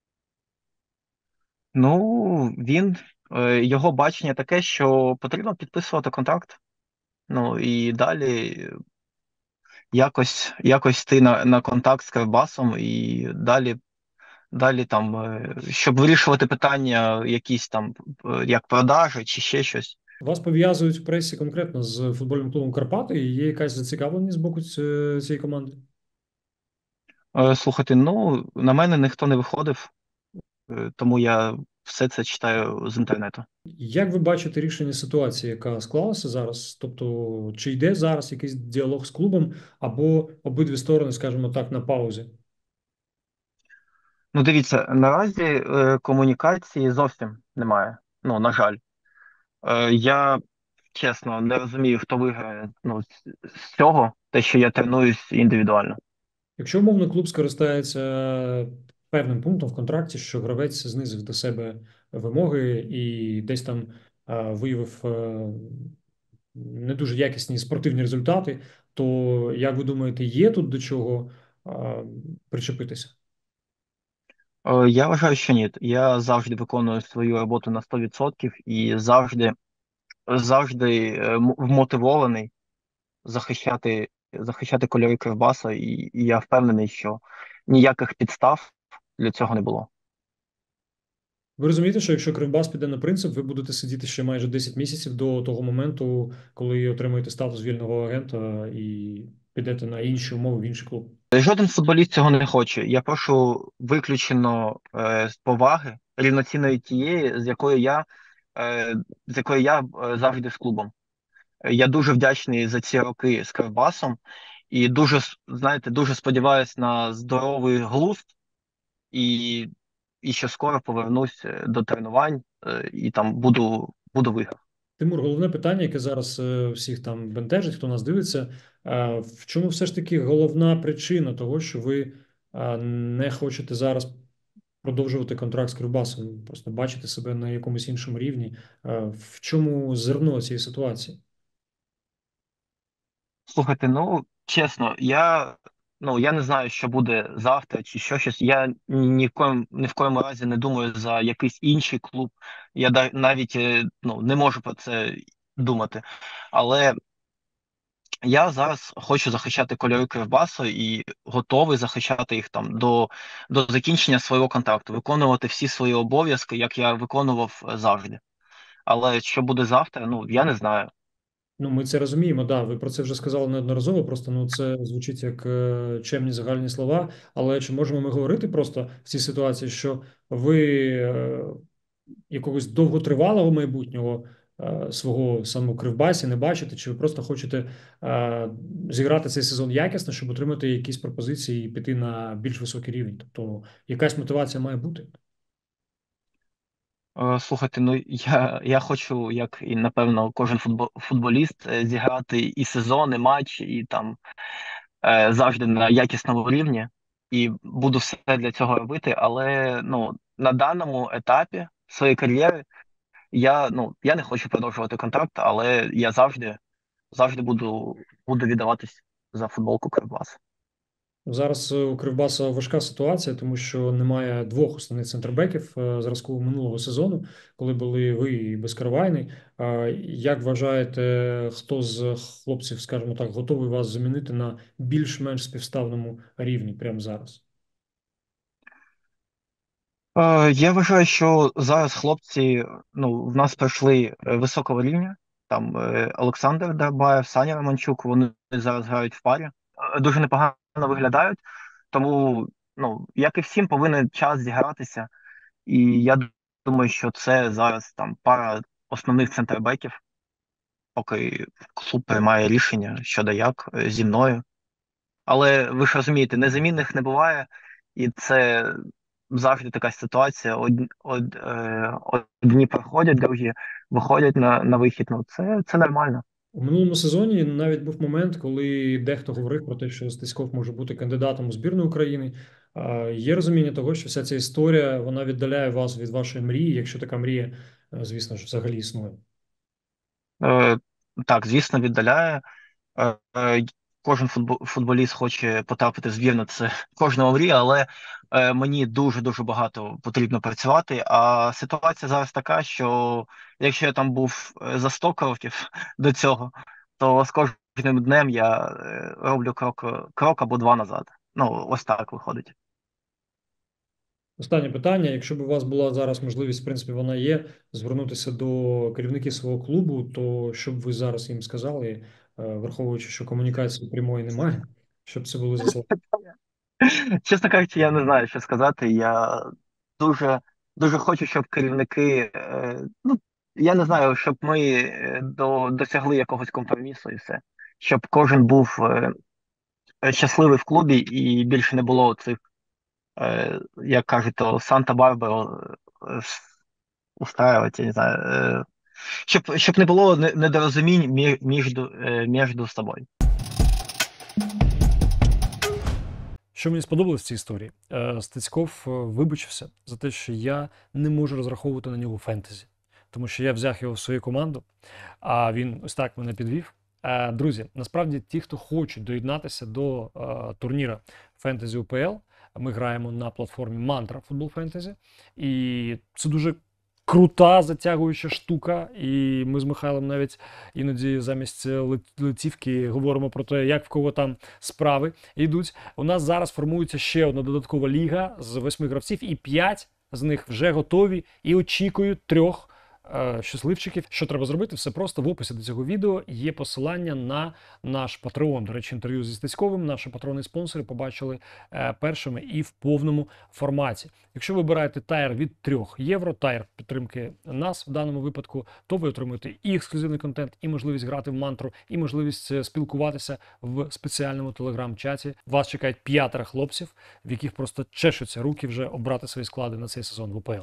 S5: Ну, він, е, його бачення таке, що потрібно підписувати контракт. Ну і далі якось, якось йти на, на контакт з Кривбасом і далі, далі там, е, щоб вирішувати питання якісь там, е, як продажі чи ще щось.
S6: Вас пов'язують в пресі конкретно з футбольним клубом Карпати, і є якась зацікавленість з боку ць- цієї команди?
S5: Е, Слухайте, ну, на мене ніхто не виходив, е, тому я все це читаю з інтернету.
S6: Як ви бачите рішення ситуації, яка склалася зараз? Тобто, чи йде зараз якийсь діалог з клубом, або обидві сторони, скажімо так, на паузі?
S5: Ну, дивіться, наразі е, комунікації зовсім немає. Ну, на жаль. Е, я чесно не розумію, хто виграє ну, з з цього, те, що я тренуюсь індивідуально.
S6: Якщо умовно клуб скористається певним пунктом в контракті, що гравець знизив до себе вимоги і десь там е, виявив е, не дуже якісні спортивні результати, то як ви думаєте, є тут до чого е, причепитися?
S5: Е, Я вважаю, що ні. Я завжди виконую свою роботу на сто відсотків і завжди, завжди е, м- вмотивований захищати, захищати кольори Кривбаса, і, і я впевнений, що ніяких підстав для цього не було.
S6: Ви розумієте, що якщо Кривбас піде на принцип, ви будете сидіти ще майже десять місяців до того моменту, коли отримаєте статус вільного агента і підете на інші умови в інший клуб.
S5: Жоден футболіст цього не хоче. Я прошу виключено е, з поваги, рівноцінної тієї, з якою я, е, з якою я е, завжди з клубом. Е, Я дуже вдячний за ці роки з Кривбасом і дуже, с- знаєте, дуже сподіваюся на здоровий глузд і, і що скоро повернусь е, до тренувань е, і там буду, буду в іграх.
S6: Тимур, головне питання, яке зараз е, всіх там бентежить, хто нас дивиться, е, в чому все ж таки головна причина того, що ви е, не хочете зараз продовжувати контракт з Кривбасом, просто бачите себе на якомусь іншому рівні. Е, В чому зерно цієї ситуації?
S5: Слухайте, ну чесно, я ну я не знаю, що буде завтра чи що щось. Я ні в коєму ні в коєму разі не думаю за якийсь інший клуб. Я да- навіть е, ну не можу про це думати. Але я зараз хочу захищати кольори Кривбасу і готовий захищати їх там до, до закінчення свого контракту, виконувати всі свої обов'язки, як я виконував е, завжди. Але що буде завтра, ну я не знаю.
S6: Ну, ми це розуміємо, да, ви про це вже сказали неодноразово, просто ну це звучить як е, чемні загальні слова. Але чи можемо ми говорити просто в цій ситуації, що ви е, якогось довготривалого майбутнього е, свого саме в Кривбасі не бачите, чи ви просто хочете е, зіграти цей сезон якісно, щоб отримати якісь пропозиції і піти на більш високий рівень? Тобто якась мотивація має бути.
S5: Е, Слухайте, ну я, я хочу, як і напевно, кожен футбо, футболіст, е, зіграти і сезон, і матч, і там е, завжди на якісному рівні, і буду все для цього робити. Але ну на даному етапі своєї кар'єри я ну я не хочу продовжувати контракт, але я завжди завжди буду буду віддаватись за футболку Кривбас.
S6: Зараз е, у Кривбаса важка ситуація, тому що немає двох основних центрбеків е, зразку минулого сезону, коли були ви і Безкарвайний. А як вважаєте, хто з хлопців, скажімо так, готовий вас замінити на більш-менш співставному рівні прямо зараз?
S5: Е, Я вважаю, що зараз хлопці ну, в нас пройшли е, високого рівня. Там е, Олександр Дарбаєв, Саня Романчук, вони зараз грають в парі. Е, Дуже непогано виглядають. Тому, ну, як і всім, повинен час зігратися. І я думаю, що це зараз там пара основних центрбеків. поки клуб приймає рішення щодо як е, зі мною. Але ви ж розумієте, незамінних не буває, і це завжди така ситуація. Од, од, е, одні проходять, другі виходять на, на вихід. Ну, це, це нормально.
S6: У минулому сезоні навіть був момент, коли дехто говорив про те, що Стецьков може бути кандидатом у збірну України. А, Є розуміння того, що вся ця історія вона віддаляє вас від вашої мрії, якщо така мрія, е, звісно ж, взагалі існує.
S5: Е, так, звісно, віддаляє. Е, е, Кожен футбо- футболіст хоче потрапити в збірну, це кожного мрія, але е, мені дуже-дуже багато потрібно працювати. А ситуація зараз така, що якщо я там був е, за сто кроків до цього, то з кожним днем я е, роблю крок, крок або два назад. Ну, ось так виходить.
S6: Останнє питання. Якщо б у вас була зараз можливість, в принципі, вона є, звернутися до керівників свого клубу, то що б ви зараз їм сказали, е, враховуючи, що комунікації прямої немає, щоб це були за слова?
S5: Чесно кажучи, я не знаю, що сказати. Я дуже, дуже хочу, щоб керівники, е, ну, я не знаю, щоб ми е, до, досягли якогось компромісу і все. Щоб кожен був е, щасливий в клубі і більше не було цих, е, як кажуть, то Санта-Барбара е, устраювати, я не знаю. Е, щоб, щоб не було не- недорозумінь між, між, е, між собою.
S1: Що мені сподобалось в цій історії? Е, Стецьков е, вибачився за те, що я не можу розраховувати на нього фентезі. Тому що я взяв його в свою команду, а він ось так мене підвів. Е, Друзі, насправді ті, хто хочуть доєднатися до е, турніра Фентезі УПЛ, ми граємо на платформі Мантра Футбол Фентезі. І це дуже крута затягуюча штука. І ми з Михайлом навіть іноді замість лет- летівки говоримо про те, як в кого там справи йдуть. У нас зараз формується ще одна додаткова ліга з восьми гравців, і п'ять з них вже готові і очікують трьох е, щасливчиків. Що треба зробити? Все просто в описі до цього відео є посилання на наш Patreon. До речі, інтерв'ю зі Стецьковим наші патрони і спонсори побачили е, першими і в повному форматі. Якщо ви обираєте тайр від трьох євро, тайр підтримки нас в даному випадку, то ви отримуєте і ексклюзивний контент, і можливість грати в мантру, і можливість е, спілкуватися в спеціальному телеграм-чаті. Вас чекають п'ятеро хлопців, в яких просто чешуться руки вже обрати свої склади на цей сезон в УПЛ.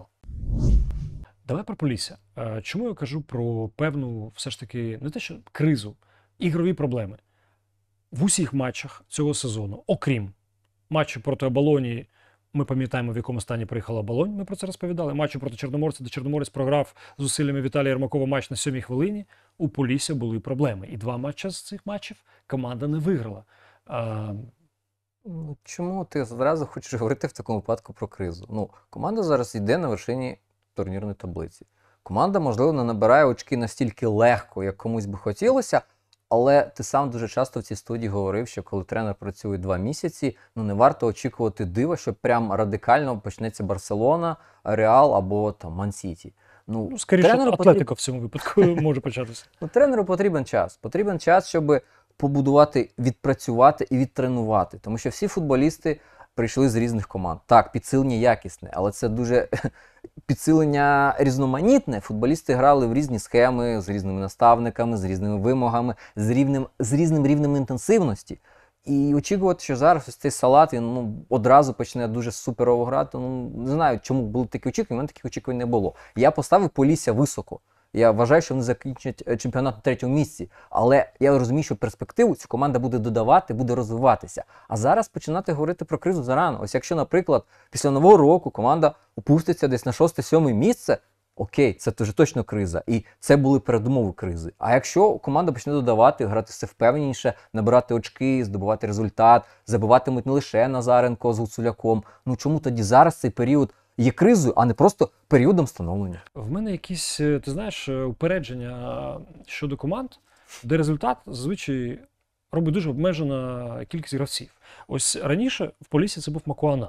S1: Давай про Полісся. Е, Чому я кажу про певну, все ж таки, не те, що кризу, ігрові проблеми. В усіх матчах цього сезону, окрім матчу проти Оболоні, ми пам'ятаємо, в якому стані приїхала Оболонь, ми про це розповідали. Матчу проти Чорноморця, де Чорноморець програв зусиллями Віталія Єрмакова матч на сьомій хвилині, у Полісся були проблеми. І два матчі з цих матчів команда не виграла. А,
S2: Ну, чому ти зразу хочеш говорити в такому випадку про кризу? Ну, команда зараз йде на вершині турнірної таблиці. Команда, можливо, не набирає очки настільки легко, як комусь би хотілося, але ти сам дуже часто в цій студії говорив, що коли тренер працює два місяці, ну не варто очікувати дива, що прям радикально почнеться Барселона, Реал або там Ман-Сіті. Ну,
S1: ну, скоріше,
S2: тренеру
S1: Атлетико
S2: потрібно-
S1: в цьому випадку може початися.
S2: Ну, тренеру потрібен час. Потрібен час, щоб побудувати, відпрацювати і відтренувати. Тому що всі футболісти прийшли з різних команд. Так, підсилення якісне, але це дуже підсилення різноманітне. Футболісти грали в різні схеми, з різними наставниками, з різними вимогами, з, рівнем, з різним рівнем інтенсивності. І очікувати, що зараз ось цей Салат він ну, одразу почне дуже суперово грати. Ну, не знаю, чому були такі очікування, у мене таких очікувань не було. Я поставив Полісся високо. Я вважаю, що вони закінчать е, чемпіонат на третьому місці. Але я розумію, що перспективу ця команда буде додавати, буде розвиватися. А зараз починати говорити про кризу зарано. Ось якщо, наприклад, після Нового року команда опуститься десь на шосте-сьоме місце, окей, це вже точно криза. І це були передумови кризи. А якщо команда почне додавати, грати все впевненіше, набирати очки, здобувати результат, забиватимуть не лише Назаренко з Гуцуляком, ну чому тоді зараз цей період є кризою, а не просто періодом становлення?
S1: В мене якісь, е, ти знаєш, е, упередження щодо команд, де результат зазвичай робить дуже обмежена кількість гравців. Ось раніше в Поліссі це був Макуана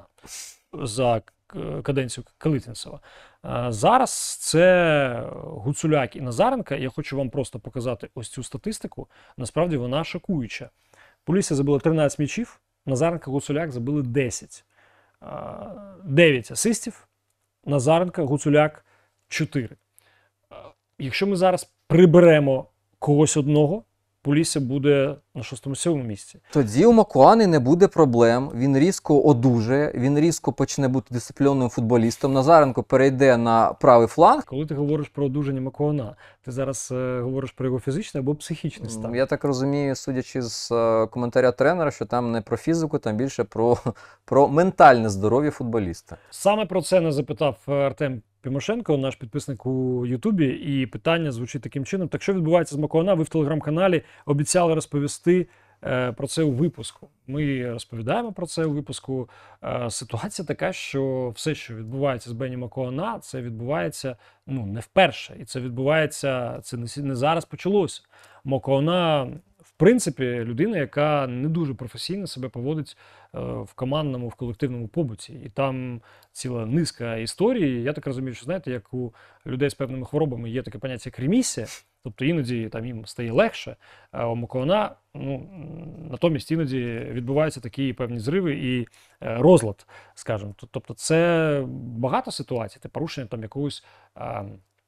S1: за к- каденцію Калитвінцева. А зараз це Гуцуляк і Назаренко. Я хочу вам просто показати ось цю статистику. Насправді вона шокуюча. Полісся забила тринадцять м'ячів, Назаренко, Гуцуляк забили десять. А, дев'ять асистів, Назаренко, Гуцуляк чотири. Якщо ми зараз приберемо когось одного Полісся буде на шостому-сьомому місці.
S2: Тоді у Макуани не буде проблем, він різко одужає, він різко почне бути дисциплінованим футболістом, Назаренко перейде на правий фланг.
S1: Коли ти говориш про одужання Макуана, ти зараз е, говориш про його фізичний або психічний стан.
S2: Я так розумію, судячи з е, коментаря тренера, що там не про фізику, там більше про, про ментальне здоров'я футболіста.
S1: Саме про це не запитав Артем Тимошенко, наш підписник у Ютубі, і питання звучить таким чином. Так що відбувається з Макуана? Ви в телеграм-каналі обіцяли розповісти е, про це у випуску. Ми розповідаємо про це у випуску. Е, ситуація така, що все, що відбувається з Бені Макуана, це відбувається ну, не вперше. І це відбувається, це не, не зараз почалося. Макуана, в принципі, людина, яка не дуже професійно себе поводить е, в командному, в колективному побуті. І там ціла низка історій. Я так розумію, що, знаєте, як у людей з певними хворобами є таке поняття як ремісія, тобто іноді там їм стає легше, а у Макуана, ну, натомість іноді відбуваються такі певні зриви і е, розлад, скажімо. Тобто це багато ситуацій, це порушення там якогось е,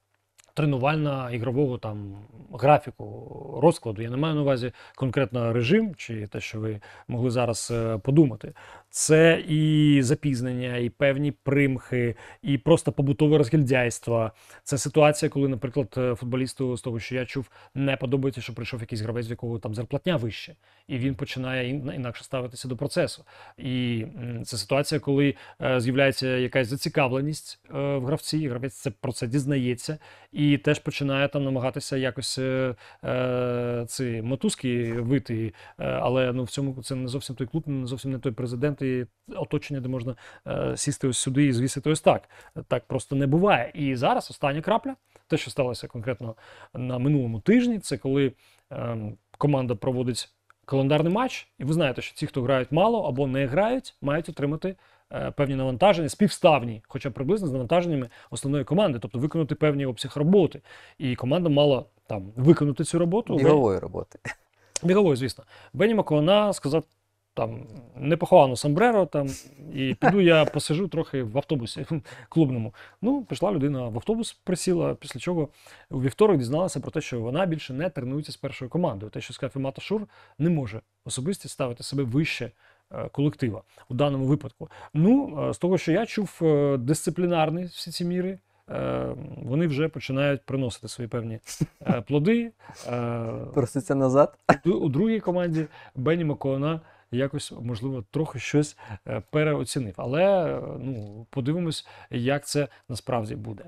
S1: тренувально-ігрового там графіку, розкладу. Я не маю на увазі конкретно режим, чи те, що ви могли зараз е, подумати. Це і запізнення, і певні примхи, і просто побутове розгільдяйство. Це ситуація, коли, наприклад, футболісту, з того, що я чув, не подобається, що прийшов якийсь гравець, в якого там зарплатня вище, і він починає інакше ставитися до процесу. І це ситуація, коли е, з'являється якась зацікавленість е, в гравці, і гравець це, про це дізнається, і теж починає там намагатися якось е, е, ці мотузки вити, е, але ну, в цьому це не зовсім той клуб, не зовсім не той президент, і оточення, де можна е, сісти ось сюди і звісити ось так. Так просто не буває. І зараз остання крапля, те, що сталося конкретно на минулому тижні, це коли е, команда проводить календарний матч, і ви знаєте, що ті, хто грають мало або не грають, мають отримати е, певні навантаження, співставні, хоча б приблизно з навантаженнями основної команди, тобто виконати певний обсяг роботи. І команда мала там виконати цю роботу.
S2: Бігової роботи.
S1: Бігової, звісно. Бені Макуана сказав, там, непоховано сомбреро, там, і піду я посижу трохи в автобусі клубному. Ну, пішла людина в автобус, присіла, після чого у вівторок дізналася про те, що вона більше не тренується з першою командою. Те, що сказав Імата Шур, не може особисто ставити себе вище е, колектива у даному випадку. Ну, е, з того, що я чув, е, дисциплінарні всі ці міри, е, вони вже починають приносити свої певні е, плоди. Е,
S2: Проситься назад.
S1: у, у другій команді Бені Макуана якось, можливо, трохи щось е, переоцінив. Але, е, ну, подивимось, як це насправді буде.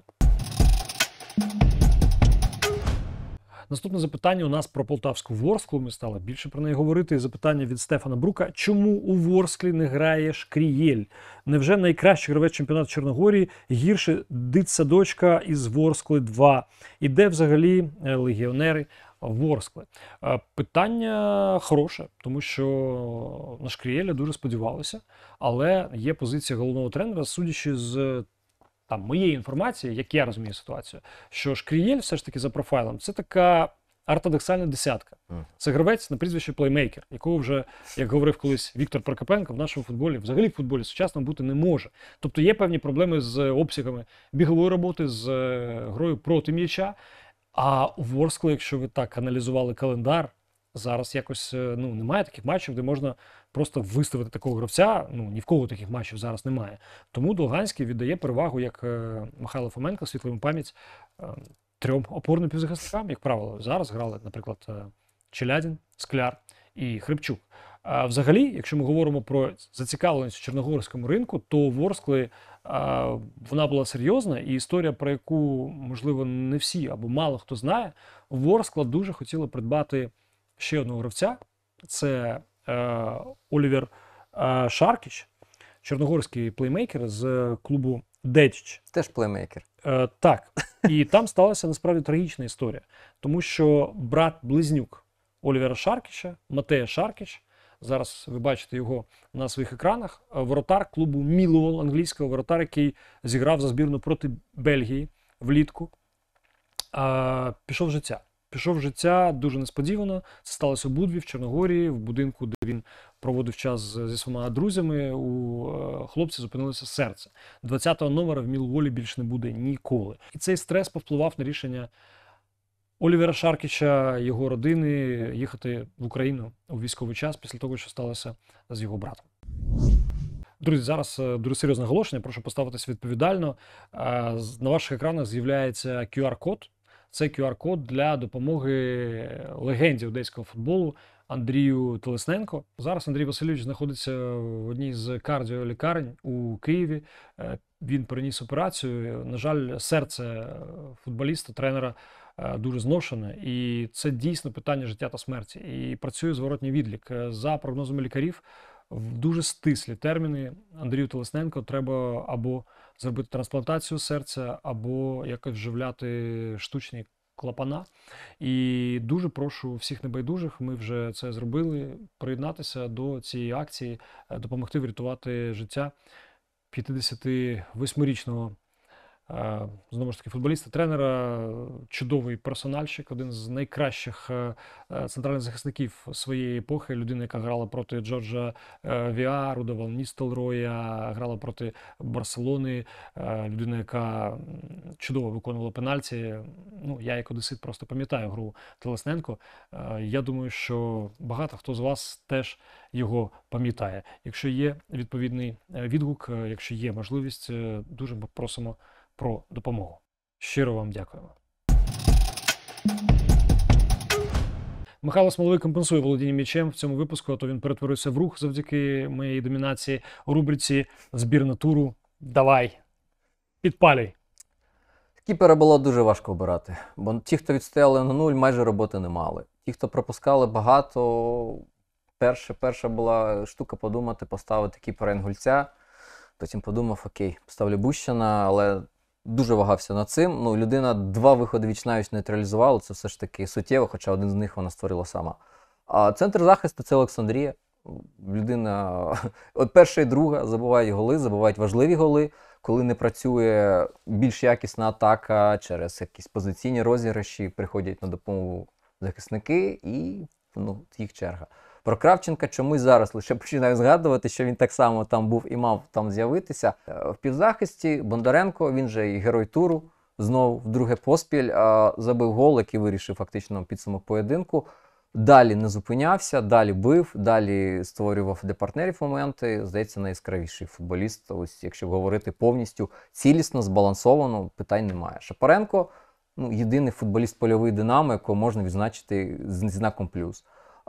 S1: Наступне запитання у нас про полтавську Ворсклу. Ми стали більше про неї говорити. Запитання від Стефана Брука. Чому у Ворсклі не грає Шкрієль? Невже найкращий гравець чемпіонату Чорногорії гірше дитсадочка із Ворскли два? І де взагалі легіонери Ворскли? Питання хороше, тому що на Шкрієля дуже сподівалися, але є позиція головного тренера, судячи з там моєї інформації, як я розумію ситуацію, що Шкрієль все ж таки за профайлом це така ортодоксальна десятка. Це гравець на прізвище плеймейкер, якого вже, як говорив колись Віктор Прокопенко, в нашому футболі, взагалі в футболі сучасному бути не може. Тобто є певні проблеми з обсягами бігової роботи, з грою проти м'яча. А у Ворскли, якщо ви так аналізували календар, зараз якось ну, немає таких матчів, де можна просто виставити такого гравця. Ну, ні в кого таких матчів зараз немає. Тому Долганський віддає перевагу, як е, Михайло Фоменко, світлому пам'ять, е, трьом опорним півзахисникам, як правило. Зараз грали, наприклад, е, Челядін, Скляр і Хрипчук. А взагалі, якщо ми говоримо про зацікавленість в чорногорському ринку, то у Ворскли а, вона була серйозна, і історія, про яку, можливо, не всі або мало хто знає, Ворскла дуже хотіла придбати ще одного гравця. Це е, Олівер е, Шаркіч, чорногорський плеймейкер з клубу Детіч.
S2: Теж плеймейкер.
S1: Е, так, і там сталася насправді трагічна історія, тому що брат-близнюк Олівера Шаркіча, Матея Шаркіч, зараз ви бачите його на своїх екранах, воротар клубу Мілуол, англійського воротар, який зіграв за збірну проти Бельгії влітку, а, пішов з життя. Пішов з життя дуже несподівано. Це сталося у Будві, в Чорногорії, в будинку, де він проводив час зі своїми друзями. У хлопця зупинилося серце. двадцятого номера в Мілуолі більше не буде ніколи. І цей стрес повпливав на рішення Олівера Шаркіча, його родини, їхати в Україну у військовий час після того, що сталося з його братом. Друзі, зараз е, дуже серйозне оголошення, прошу поставитись відповідально. Е, з- На ваших екранах з'являється кю ар-код. Це кю ар-код для допомоги легенді одеського футболу Андрію Телесненко. Зараз Андрій Васильович знаходиться в одній з кардіолікарень у Києві. Е, Він переніс операцію. На жаль, серце е, футболіста, тренера е, дуже зношене. І це дійсно питання життя та смерті. І працює зворотній відлік. Е, За прогнозами лікарів, в дуже стислі терміни Андрію Телесненко треба або зробити трансплантацію серця, або якось вживляти штучні клапана. І дуже прошу всіх небайдужих, ми вже це зробили, приєднатися до цієї акції, е, допомогти врятувати життя п'ятдесятивосьмирічного е, знову ж таки футболіста, тренера, чудовий персональщик, один з найкращих е, е, центральних захисників своєї епохи, людина, яка грала проти Джорджа е, Віа, Руда Ван Ністелрooя, грала проти Барселони, е, людина, яка м, чудово виконувала пенальті. Ну, я як одесит просто пам'ятаю гру Телесненко. Е, Я думаю, що багато хто з вас теж його пам'ятає. Якщо є відповідний е, відгук, е, якщо є можливість, е, дуже просимо про допомогу. Щиро вам дякуємо. Михайло Смоловий компенсує володіння м'ячем в цьому випуску, а то він перетворився в рух завдяки моєї домінації у рубриці «Збірна туру». Давай, підпалюй.
S2: Кіпера було дуже важко обирати, бо ті, хто відстояли на нуль, майже роботи не мали. Ті, хто пропускали багато, перша, перша була штука подумати, поставити кіпера Інгульця. Потім подумав, окей, поставлю Бущина, але дуже вагався над цим. Ну, людина два виходи віч-навіч нейтралізувала, це все ж таки суттєво, хоча один з них вона створила сама. А центр захисту – це Олександрія. Людина, от перша і друга, забувають голи, забувають важливі голи. Коли не працює більш якісна атака через якісь позиційні розіграші, приходять на допомогу захисники і ну, їх черга. Про Кравченка чомусь зараз лише починаю згадувати, що він так само там був і мав там з'явитися. В півзахисті Бондаренко, він же і герой туру, знову вдруге поспіль, забив гол, який вирішив фактично підсумок поєдинку. Далі не зупинявся, далі бив, далі створював для партнерів моменти. Здається, найяскравіший футболіст. Ось, якщо говорити повністю цілісно, збалансовано, питань немає. Шапаренко ну, єдиний футболіст польовий Динамо, якого можна відзначити зі знаком плюс.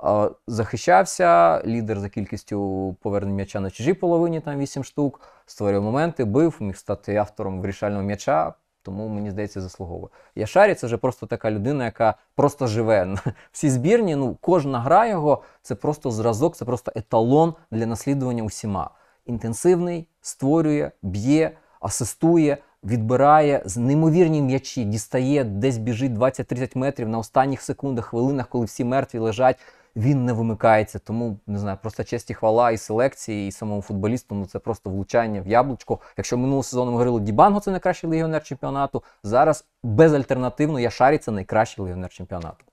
S2: Захищався, лідер за кількістю повернень м'яча на чужій половині, там вісім штук, створював моменти, бив, міг стати автором вирішального м'яча, тому, мені здається, заслуговує. Яшарі – це вже просто така людина, яка просто живе. Всі збірні, ну, кожна гра його – це просто зразок, це просто еталон для наслідування усіма. Інтенсивний, створює, б'є, асистує, відбирає з неймовірні м'ячі, дістає, десь біжить двадцять-тридцять метрів на останніх секундах, хвилинах, коли всі мертві лежать. Він не вимикається, тому, не знаю, просто честь і хвала і селекції, і самому футболісту, ну це просто влучання в яблучко. Якщо минулого сезону ми говорили, Дібанго – це найкращий легіонер чемпіонату, зараз безальтернативно Яшарі – це найкращий легіонер чемпіонату.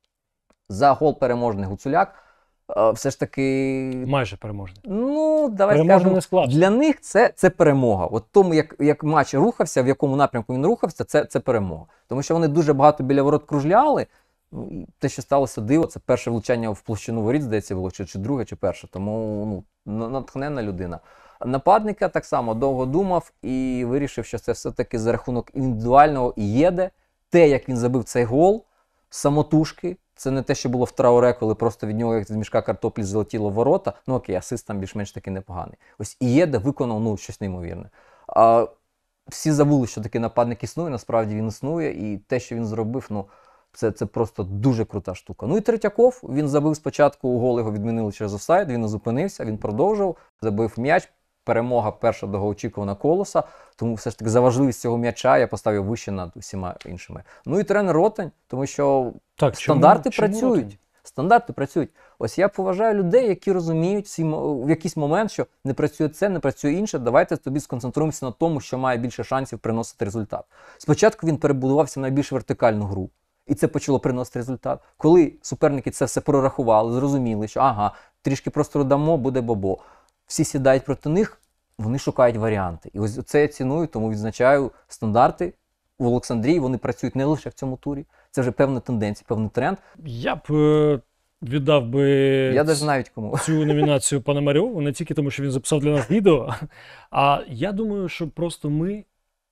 S2: За гол переможний Гуцуляк, е, все ж таки…
S1: Майже переможний.
S2: Ну, давай
S1: Переможний
S2: скажемо,
S1: не склад.
S2: для них це, це перемога. От тому, як, як матч рухався, в якому напрямку він рухався, це, це перемога. Тому що вони дуже багато біля ворот кружляли. Ну, і те, що сталося диво, це перше влучання в площину воріт, здається, було, чи, чи друге, чи перше. Тому ну, натхненна людина. Нападника так само довго думав і вирішив, що це все-таки за рахунок індивідуального і єде. Те, як він забив цей гол, самотужки, це не те, що було в Трауре, коли просто від нього, як з мішка картоплі, залетіло в ворота. Ну окей, асист там більш-менш таки непоганий. Ось Ієде виконав ну, щось неймовірне. А, всі забули, що такий нападник існує, насправді він існує, і те, що він зробив, ну, Це, це просто дуже крута штука. Ну і Третьяков, він забив спочатку гол, його відмінили через офсайд, він не зупинився, він продовжив, забив м'яч, перемога перша довгоочікувана Колоса, тому все ж таки за важливість цього м'яча я поставив вище над усіма іншими. Ну і тренер Ротань, тому що
S1: Так,
S2: стандарти
S1: чому, чому
S2: працюють.
S1: Ротань?
S2: Стандарти працюють. Ось я поважаю людей, які розуміють всі, в якийсь момент, що не працює це, не працює інше, давайте тобі сконцентруємося на тому, що має більше шансів приносити результат. Спочатку він перебудувався на більш вертикальну гру. І це почало приносити результат. Коли суперники це все прорахували, зрозуміли, що ага, трішки простору дамо, буде бобо. Всі сідають проти них, вони шукають варіанти. І ось це я ціную, тому відзначаю стандарти, в Олександрії вони працюють не лише в цьому турі. Це вже певна тенденція, певний тренд.
S1: Я б е, віддав би
S2: Я навіть навіть кому.
S1: цю номінацію Пономарьову, не тільки тому, що він записав для нас відео, а я думаю, що просто ми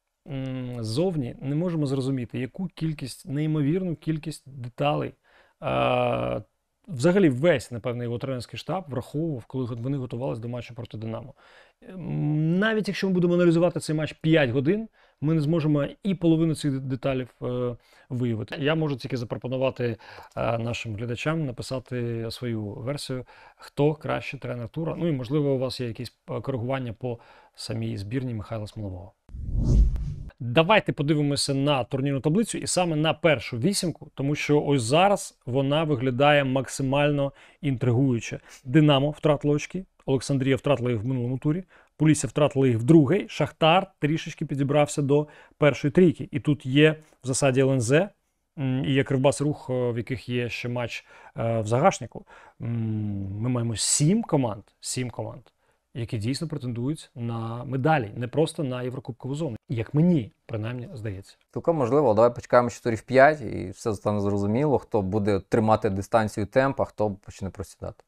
S1: м, ззовні не можемо зрозуміти, яку кількість, неймовірну кількість деталей е, взагалі весь, напевно, його тренерський штаб враховував, коли вони готувалися до матчу проти «Динамо». М, Навіть якщо ми будемо аналізувати цей матч п'ять годин, ми не зможемо і половину цих деталів е, виявити. Я можу тільки запропонувати е, нашим глядачам написати свою версію, хто кращий тренер тура. Ну і, можливо, у вас є якісь е, коригування по самій збірні Михайла Смолового. Давайте подивимося на турнірну таблицю і саме на першу вісімку, тому що ось зараз вона виглядає максимально інтригуюче. «Динамо» втратило очки, Олександрія втратила їх в минулому турі, Полісся втратила їх в другий, Шахтар трішечки підібрався до першої трійки. І тут є в засаді ел ен зет, м, і є Кривбас Рух, е, в яких є ще матч е, в загашнику. М, Ми маємо сім команд, сім команд, які дійсно претендують на медалі, не просто на Єврокубкову зону. Як мені, принаймні, здається.
S2: Цілком можливо, давай почекаємо ще турів п'ять і все стане зрозуміло, хто буде тримати дистанцію темп, а хто почне просідати.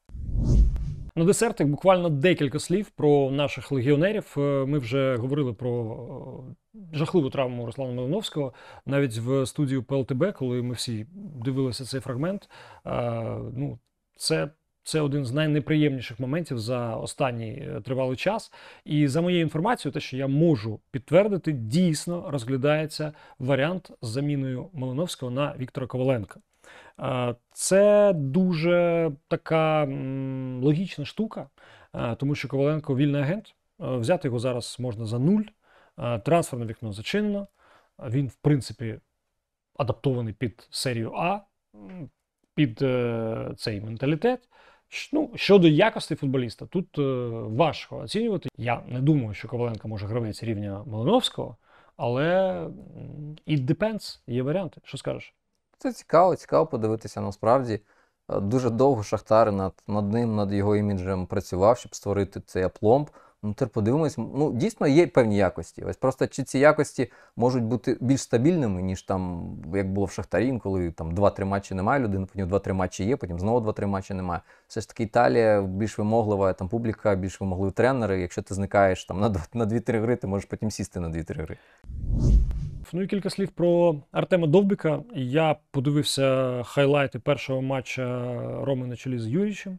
S1: На десертик буквально декілька слів про наших легіонерів. Е, Ми вже говорили про е, жахливу травму Руслана Малиновського. Навіть в студію пе ел те бе, коли ми всі дивилися цей фрагмент, е, ну, це, це один з найнеприємніших моментів за останній е, тривалий час. І за моєю інформацією, те, що я можу підтвердити, дійсно розглядається варіант з заміною Малиновського на Віктора Коваленка. Е, Це дуже така м, логічна штука, е, тому що Коваленко вільний агент. Е, Взяти його зараз можна за нуль. Е, Трансферне вікно зачинено. Е, Він, в принципі, адаптований під серію А, м, під е, цей менталітет. Щ- Ну, щодо якості футболіста, тут е, важко оцінювати. Я не думаю, що Коваленко може гравець рівня Малиновського, але м, it depends, є варіанти. Що скажеш?
S2: Це цікаво, цікаво подивитися насправді. Е, Дуже довго Шахтар над, над ним, над його іміджем працював, щоб створити цей апломб. Ну, тепер подивимось. Ну, дійсно, є певні якості. Ось просто чи ці якості можуть бути більш стабільними, ніж там, як було в Шахтарі, коли там два-три матчі немає людини, потім два-три матчі є, потім знову два-три матчі немає. Все ж таки Італія більш вимоглива, там публіка, більш вимогливі тренери. Якщо ти зникаєш там на два- на дві-три гри, ти можеш потім сісти на дві-три гри.
S1: Ну і кілька слів про Артема Довбика. Я подивився хайлайти першого матча Роми на чолі з Юрічем,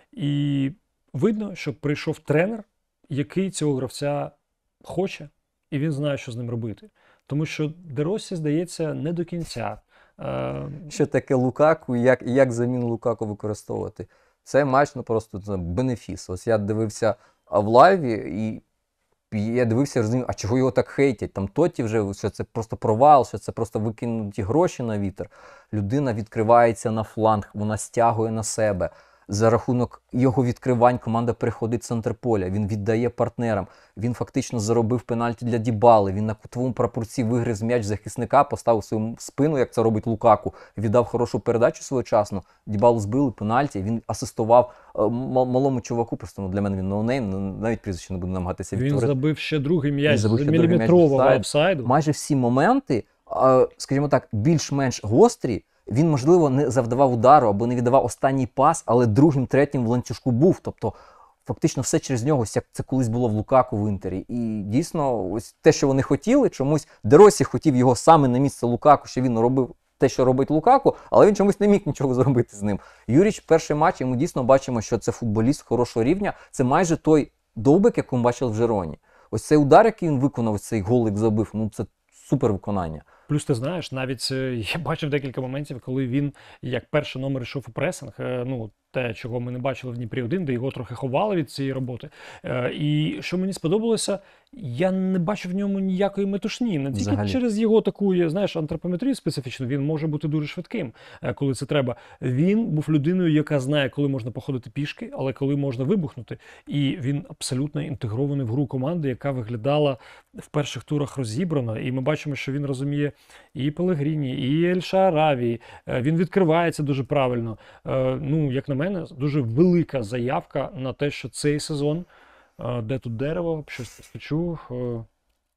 S1: і видно, що прийшов тренер, який цього гравця хоче, і він знає, що з ним робити. Тому що Де Россі, здається, не до кінця. Е,
S2: Що таке Лукаку і як, і як заміну Лукаку використовувати? Цей матч, ну просто це бенефіс. Ось я дивився а, в лайві, і і я дивився, розумів, а чого його так хейтять? Там Тоті вже, що це просто провал, що це просто викинуті гроші на вітер. Людина відкривається на фланг, вона стягує на себе. За рахунок його відкривань команда переходить в центр поля, він віддає партнерам, він фактично заробив пенальті для Дібали, він на кутовому прапорці вигриз м'яч захисника, поставив свою спину, як це робить Лукаку, віддав хорошу передачу своєчасно, Дібалу збили пенальті, він асистував е, м- малому чуваку, просто ну, для мене він ноунейм, ну, навіть прізвище не буду намагатися
S1: він
S2: відтворити.
S1: забив ще другий
S2: Він
S1: м'яч з
S2: забив ще другий м'яч
S1: міліметрового
S2: офсайд.
S1: офсайду.
S2: Майже всі моменти, е, скажімо так, більш-менш гострі, він, можливо, не завдавав удару або не віддавав останній пас, але другим, третім в ланцюжку був. Тобто, фактично все через нього, як це колись було в Лукаку в Інтері. І дійсно, ось те, що вони хотіли, чомусь Де Россі хотів його саме на місце Лукаку, що він робив те, що робить Лукаку, але він чомусь не міг нічого зробити з ним. Юріч, перший матч, і ми дійсно бачимо, що це футболіст хорошого рівня. Це майже той Довбик, який ми бачили в Жероні. Ось цей удар, який він виконав, цей гол, як забив, ну це супер виконання.
S1: Плюс ти знаєш, навіть е, я бачив декілька моментів, коли він як перший номер йшов у пресинг, е, ну, те, чого ми не бачили в Дніпрі один, де його трохи ховали від цієї роботи. Е, І що мені сподобалося, я не бачив в ньому ніякої метушні. Не тільки
S2: Взагалі.
S1: через його таку, знаєш, антропометрію специфічну, він може бути дуже швидким, е, коли це треба. Він був людиною, яка знає, коли можна походити пішки, але коли можна вибухнути. І він абсолютно інтегрований в гру команди, яка виглядала в перших турах розібрано. І ми бачимо, що він розуміє і Пелегріні, і Ель Шаараві. Е, Він відкривається дуже правильно. Е, Ну, як на мене, дуже велика заявка на те, що цей сезон, е, де тут дерево, щось почув.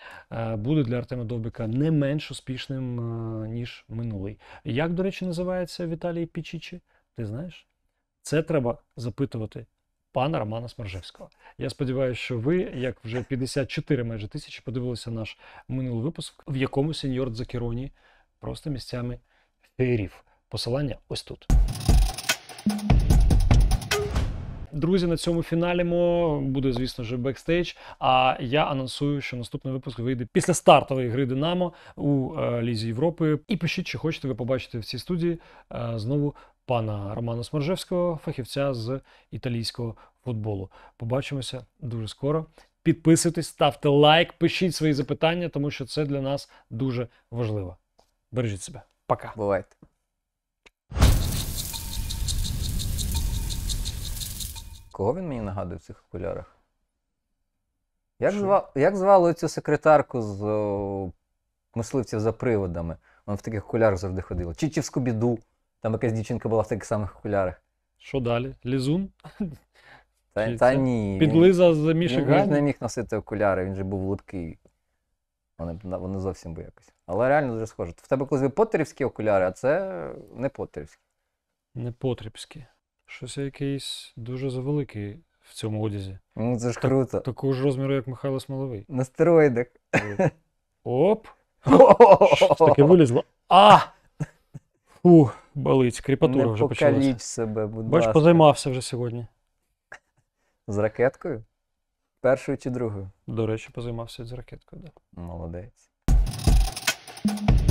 S1: е, буде для Артема Довбика не менш успішним, е, ніж минулий. Як, до речі, називається Віталій Пічічі? Ти знаєш? Це треба запитувати пана Романа Смержевського. Я сподіваюся, що ви, як вже п'ятдесят чотири майже тисячі, подивилися наш минулий випуск, в якому сеньор Дзакероні просто місцями феєрів. Посилання ось тут. Друзі, на цьому фіналімо буде, звісно ж, бекстейдж, а я анонсую, що наступний випуск вийде після стартової гри «Динамо» у е, Лізі Європи. І пишіть, чи хочете ви побачити в цій студії е, знову пана Романа Смержевського, фахівця з італійського футболу. Побачимося дуже скоро. Підписуйтесь, ставте лайк, пишіть свої запитання, тому що це для нас дуже важливо. Бережіть себе. Пока.
S2: Бувайте. Кого він мені нагадує в цих окулярах? Як,
S1: Що?
S2: зва... Як звали цю секретарку з о, мисливців за приводами? Вона в таких окулярах завжди ходила. Чи, чи в Скубіду? Там якась дівчинка була в таких самих окулярах.
S1: Що далі? Лізун?
S2: Та,
S1: Чи
S2: та
S1: це
S2: ні.
S1: Підлиза з
S2: Він,
S1: Міші
S2: він, він ж не
S1: Гані?
S2: міг носити окуляри, він же був липкий. Вони, вони зовсім би якось. Але реально дуже схоже. В тебе колись були поттерівські окуляри, а це не поттерівські.
S1: Непотрібські. Щось якийсь дуже завеликий в цьому одязі.
S2: Ну це ж
S1: Так-
S2: круто.
S1: Такого ж розміру, як Михайло Смоловий.
S2: На стероїдах.
S1: Оп! Щось таке вилізло. А! Фу, болить. Кріпатура
S2: Не
S1: вже почалася.
S2: покаліч себе, будь
S1: Бач,
S2: ласка.
S1: позаймався вже сьогодні.
S2: З ракеткою? Першою чи другою?
S1: До речі, позаймався з ракеткою. Да.
S2: Молодець.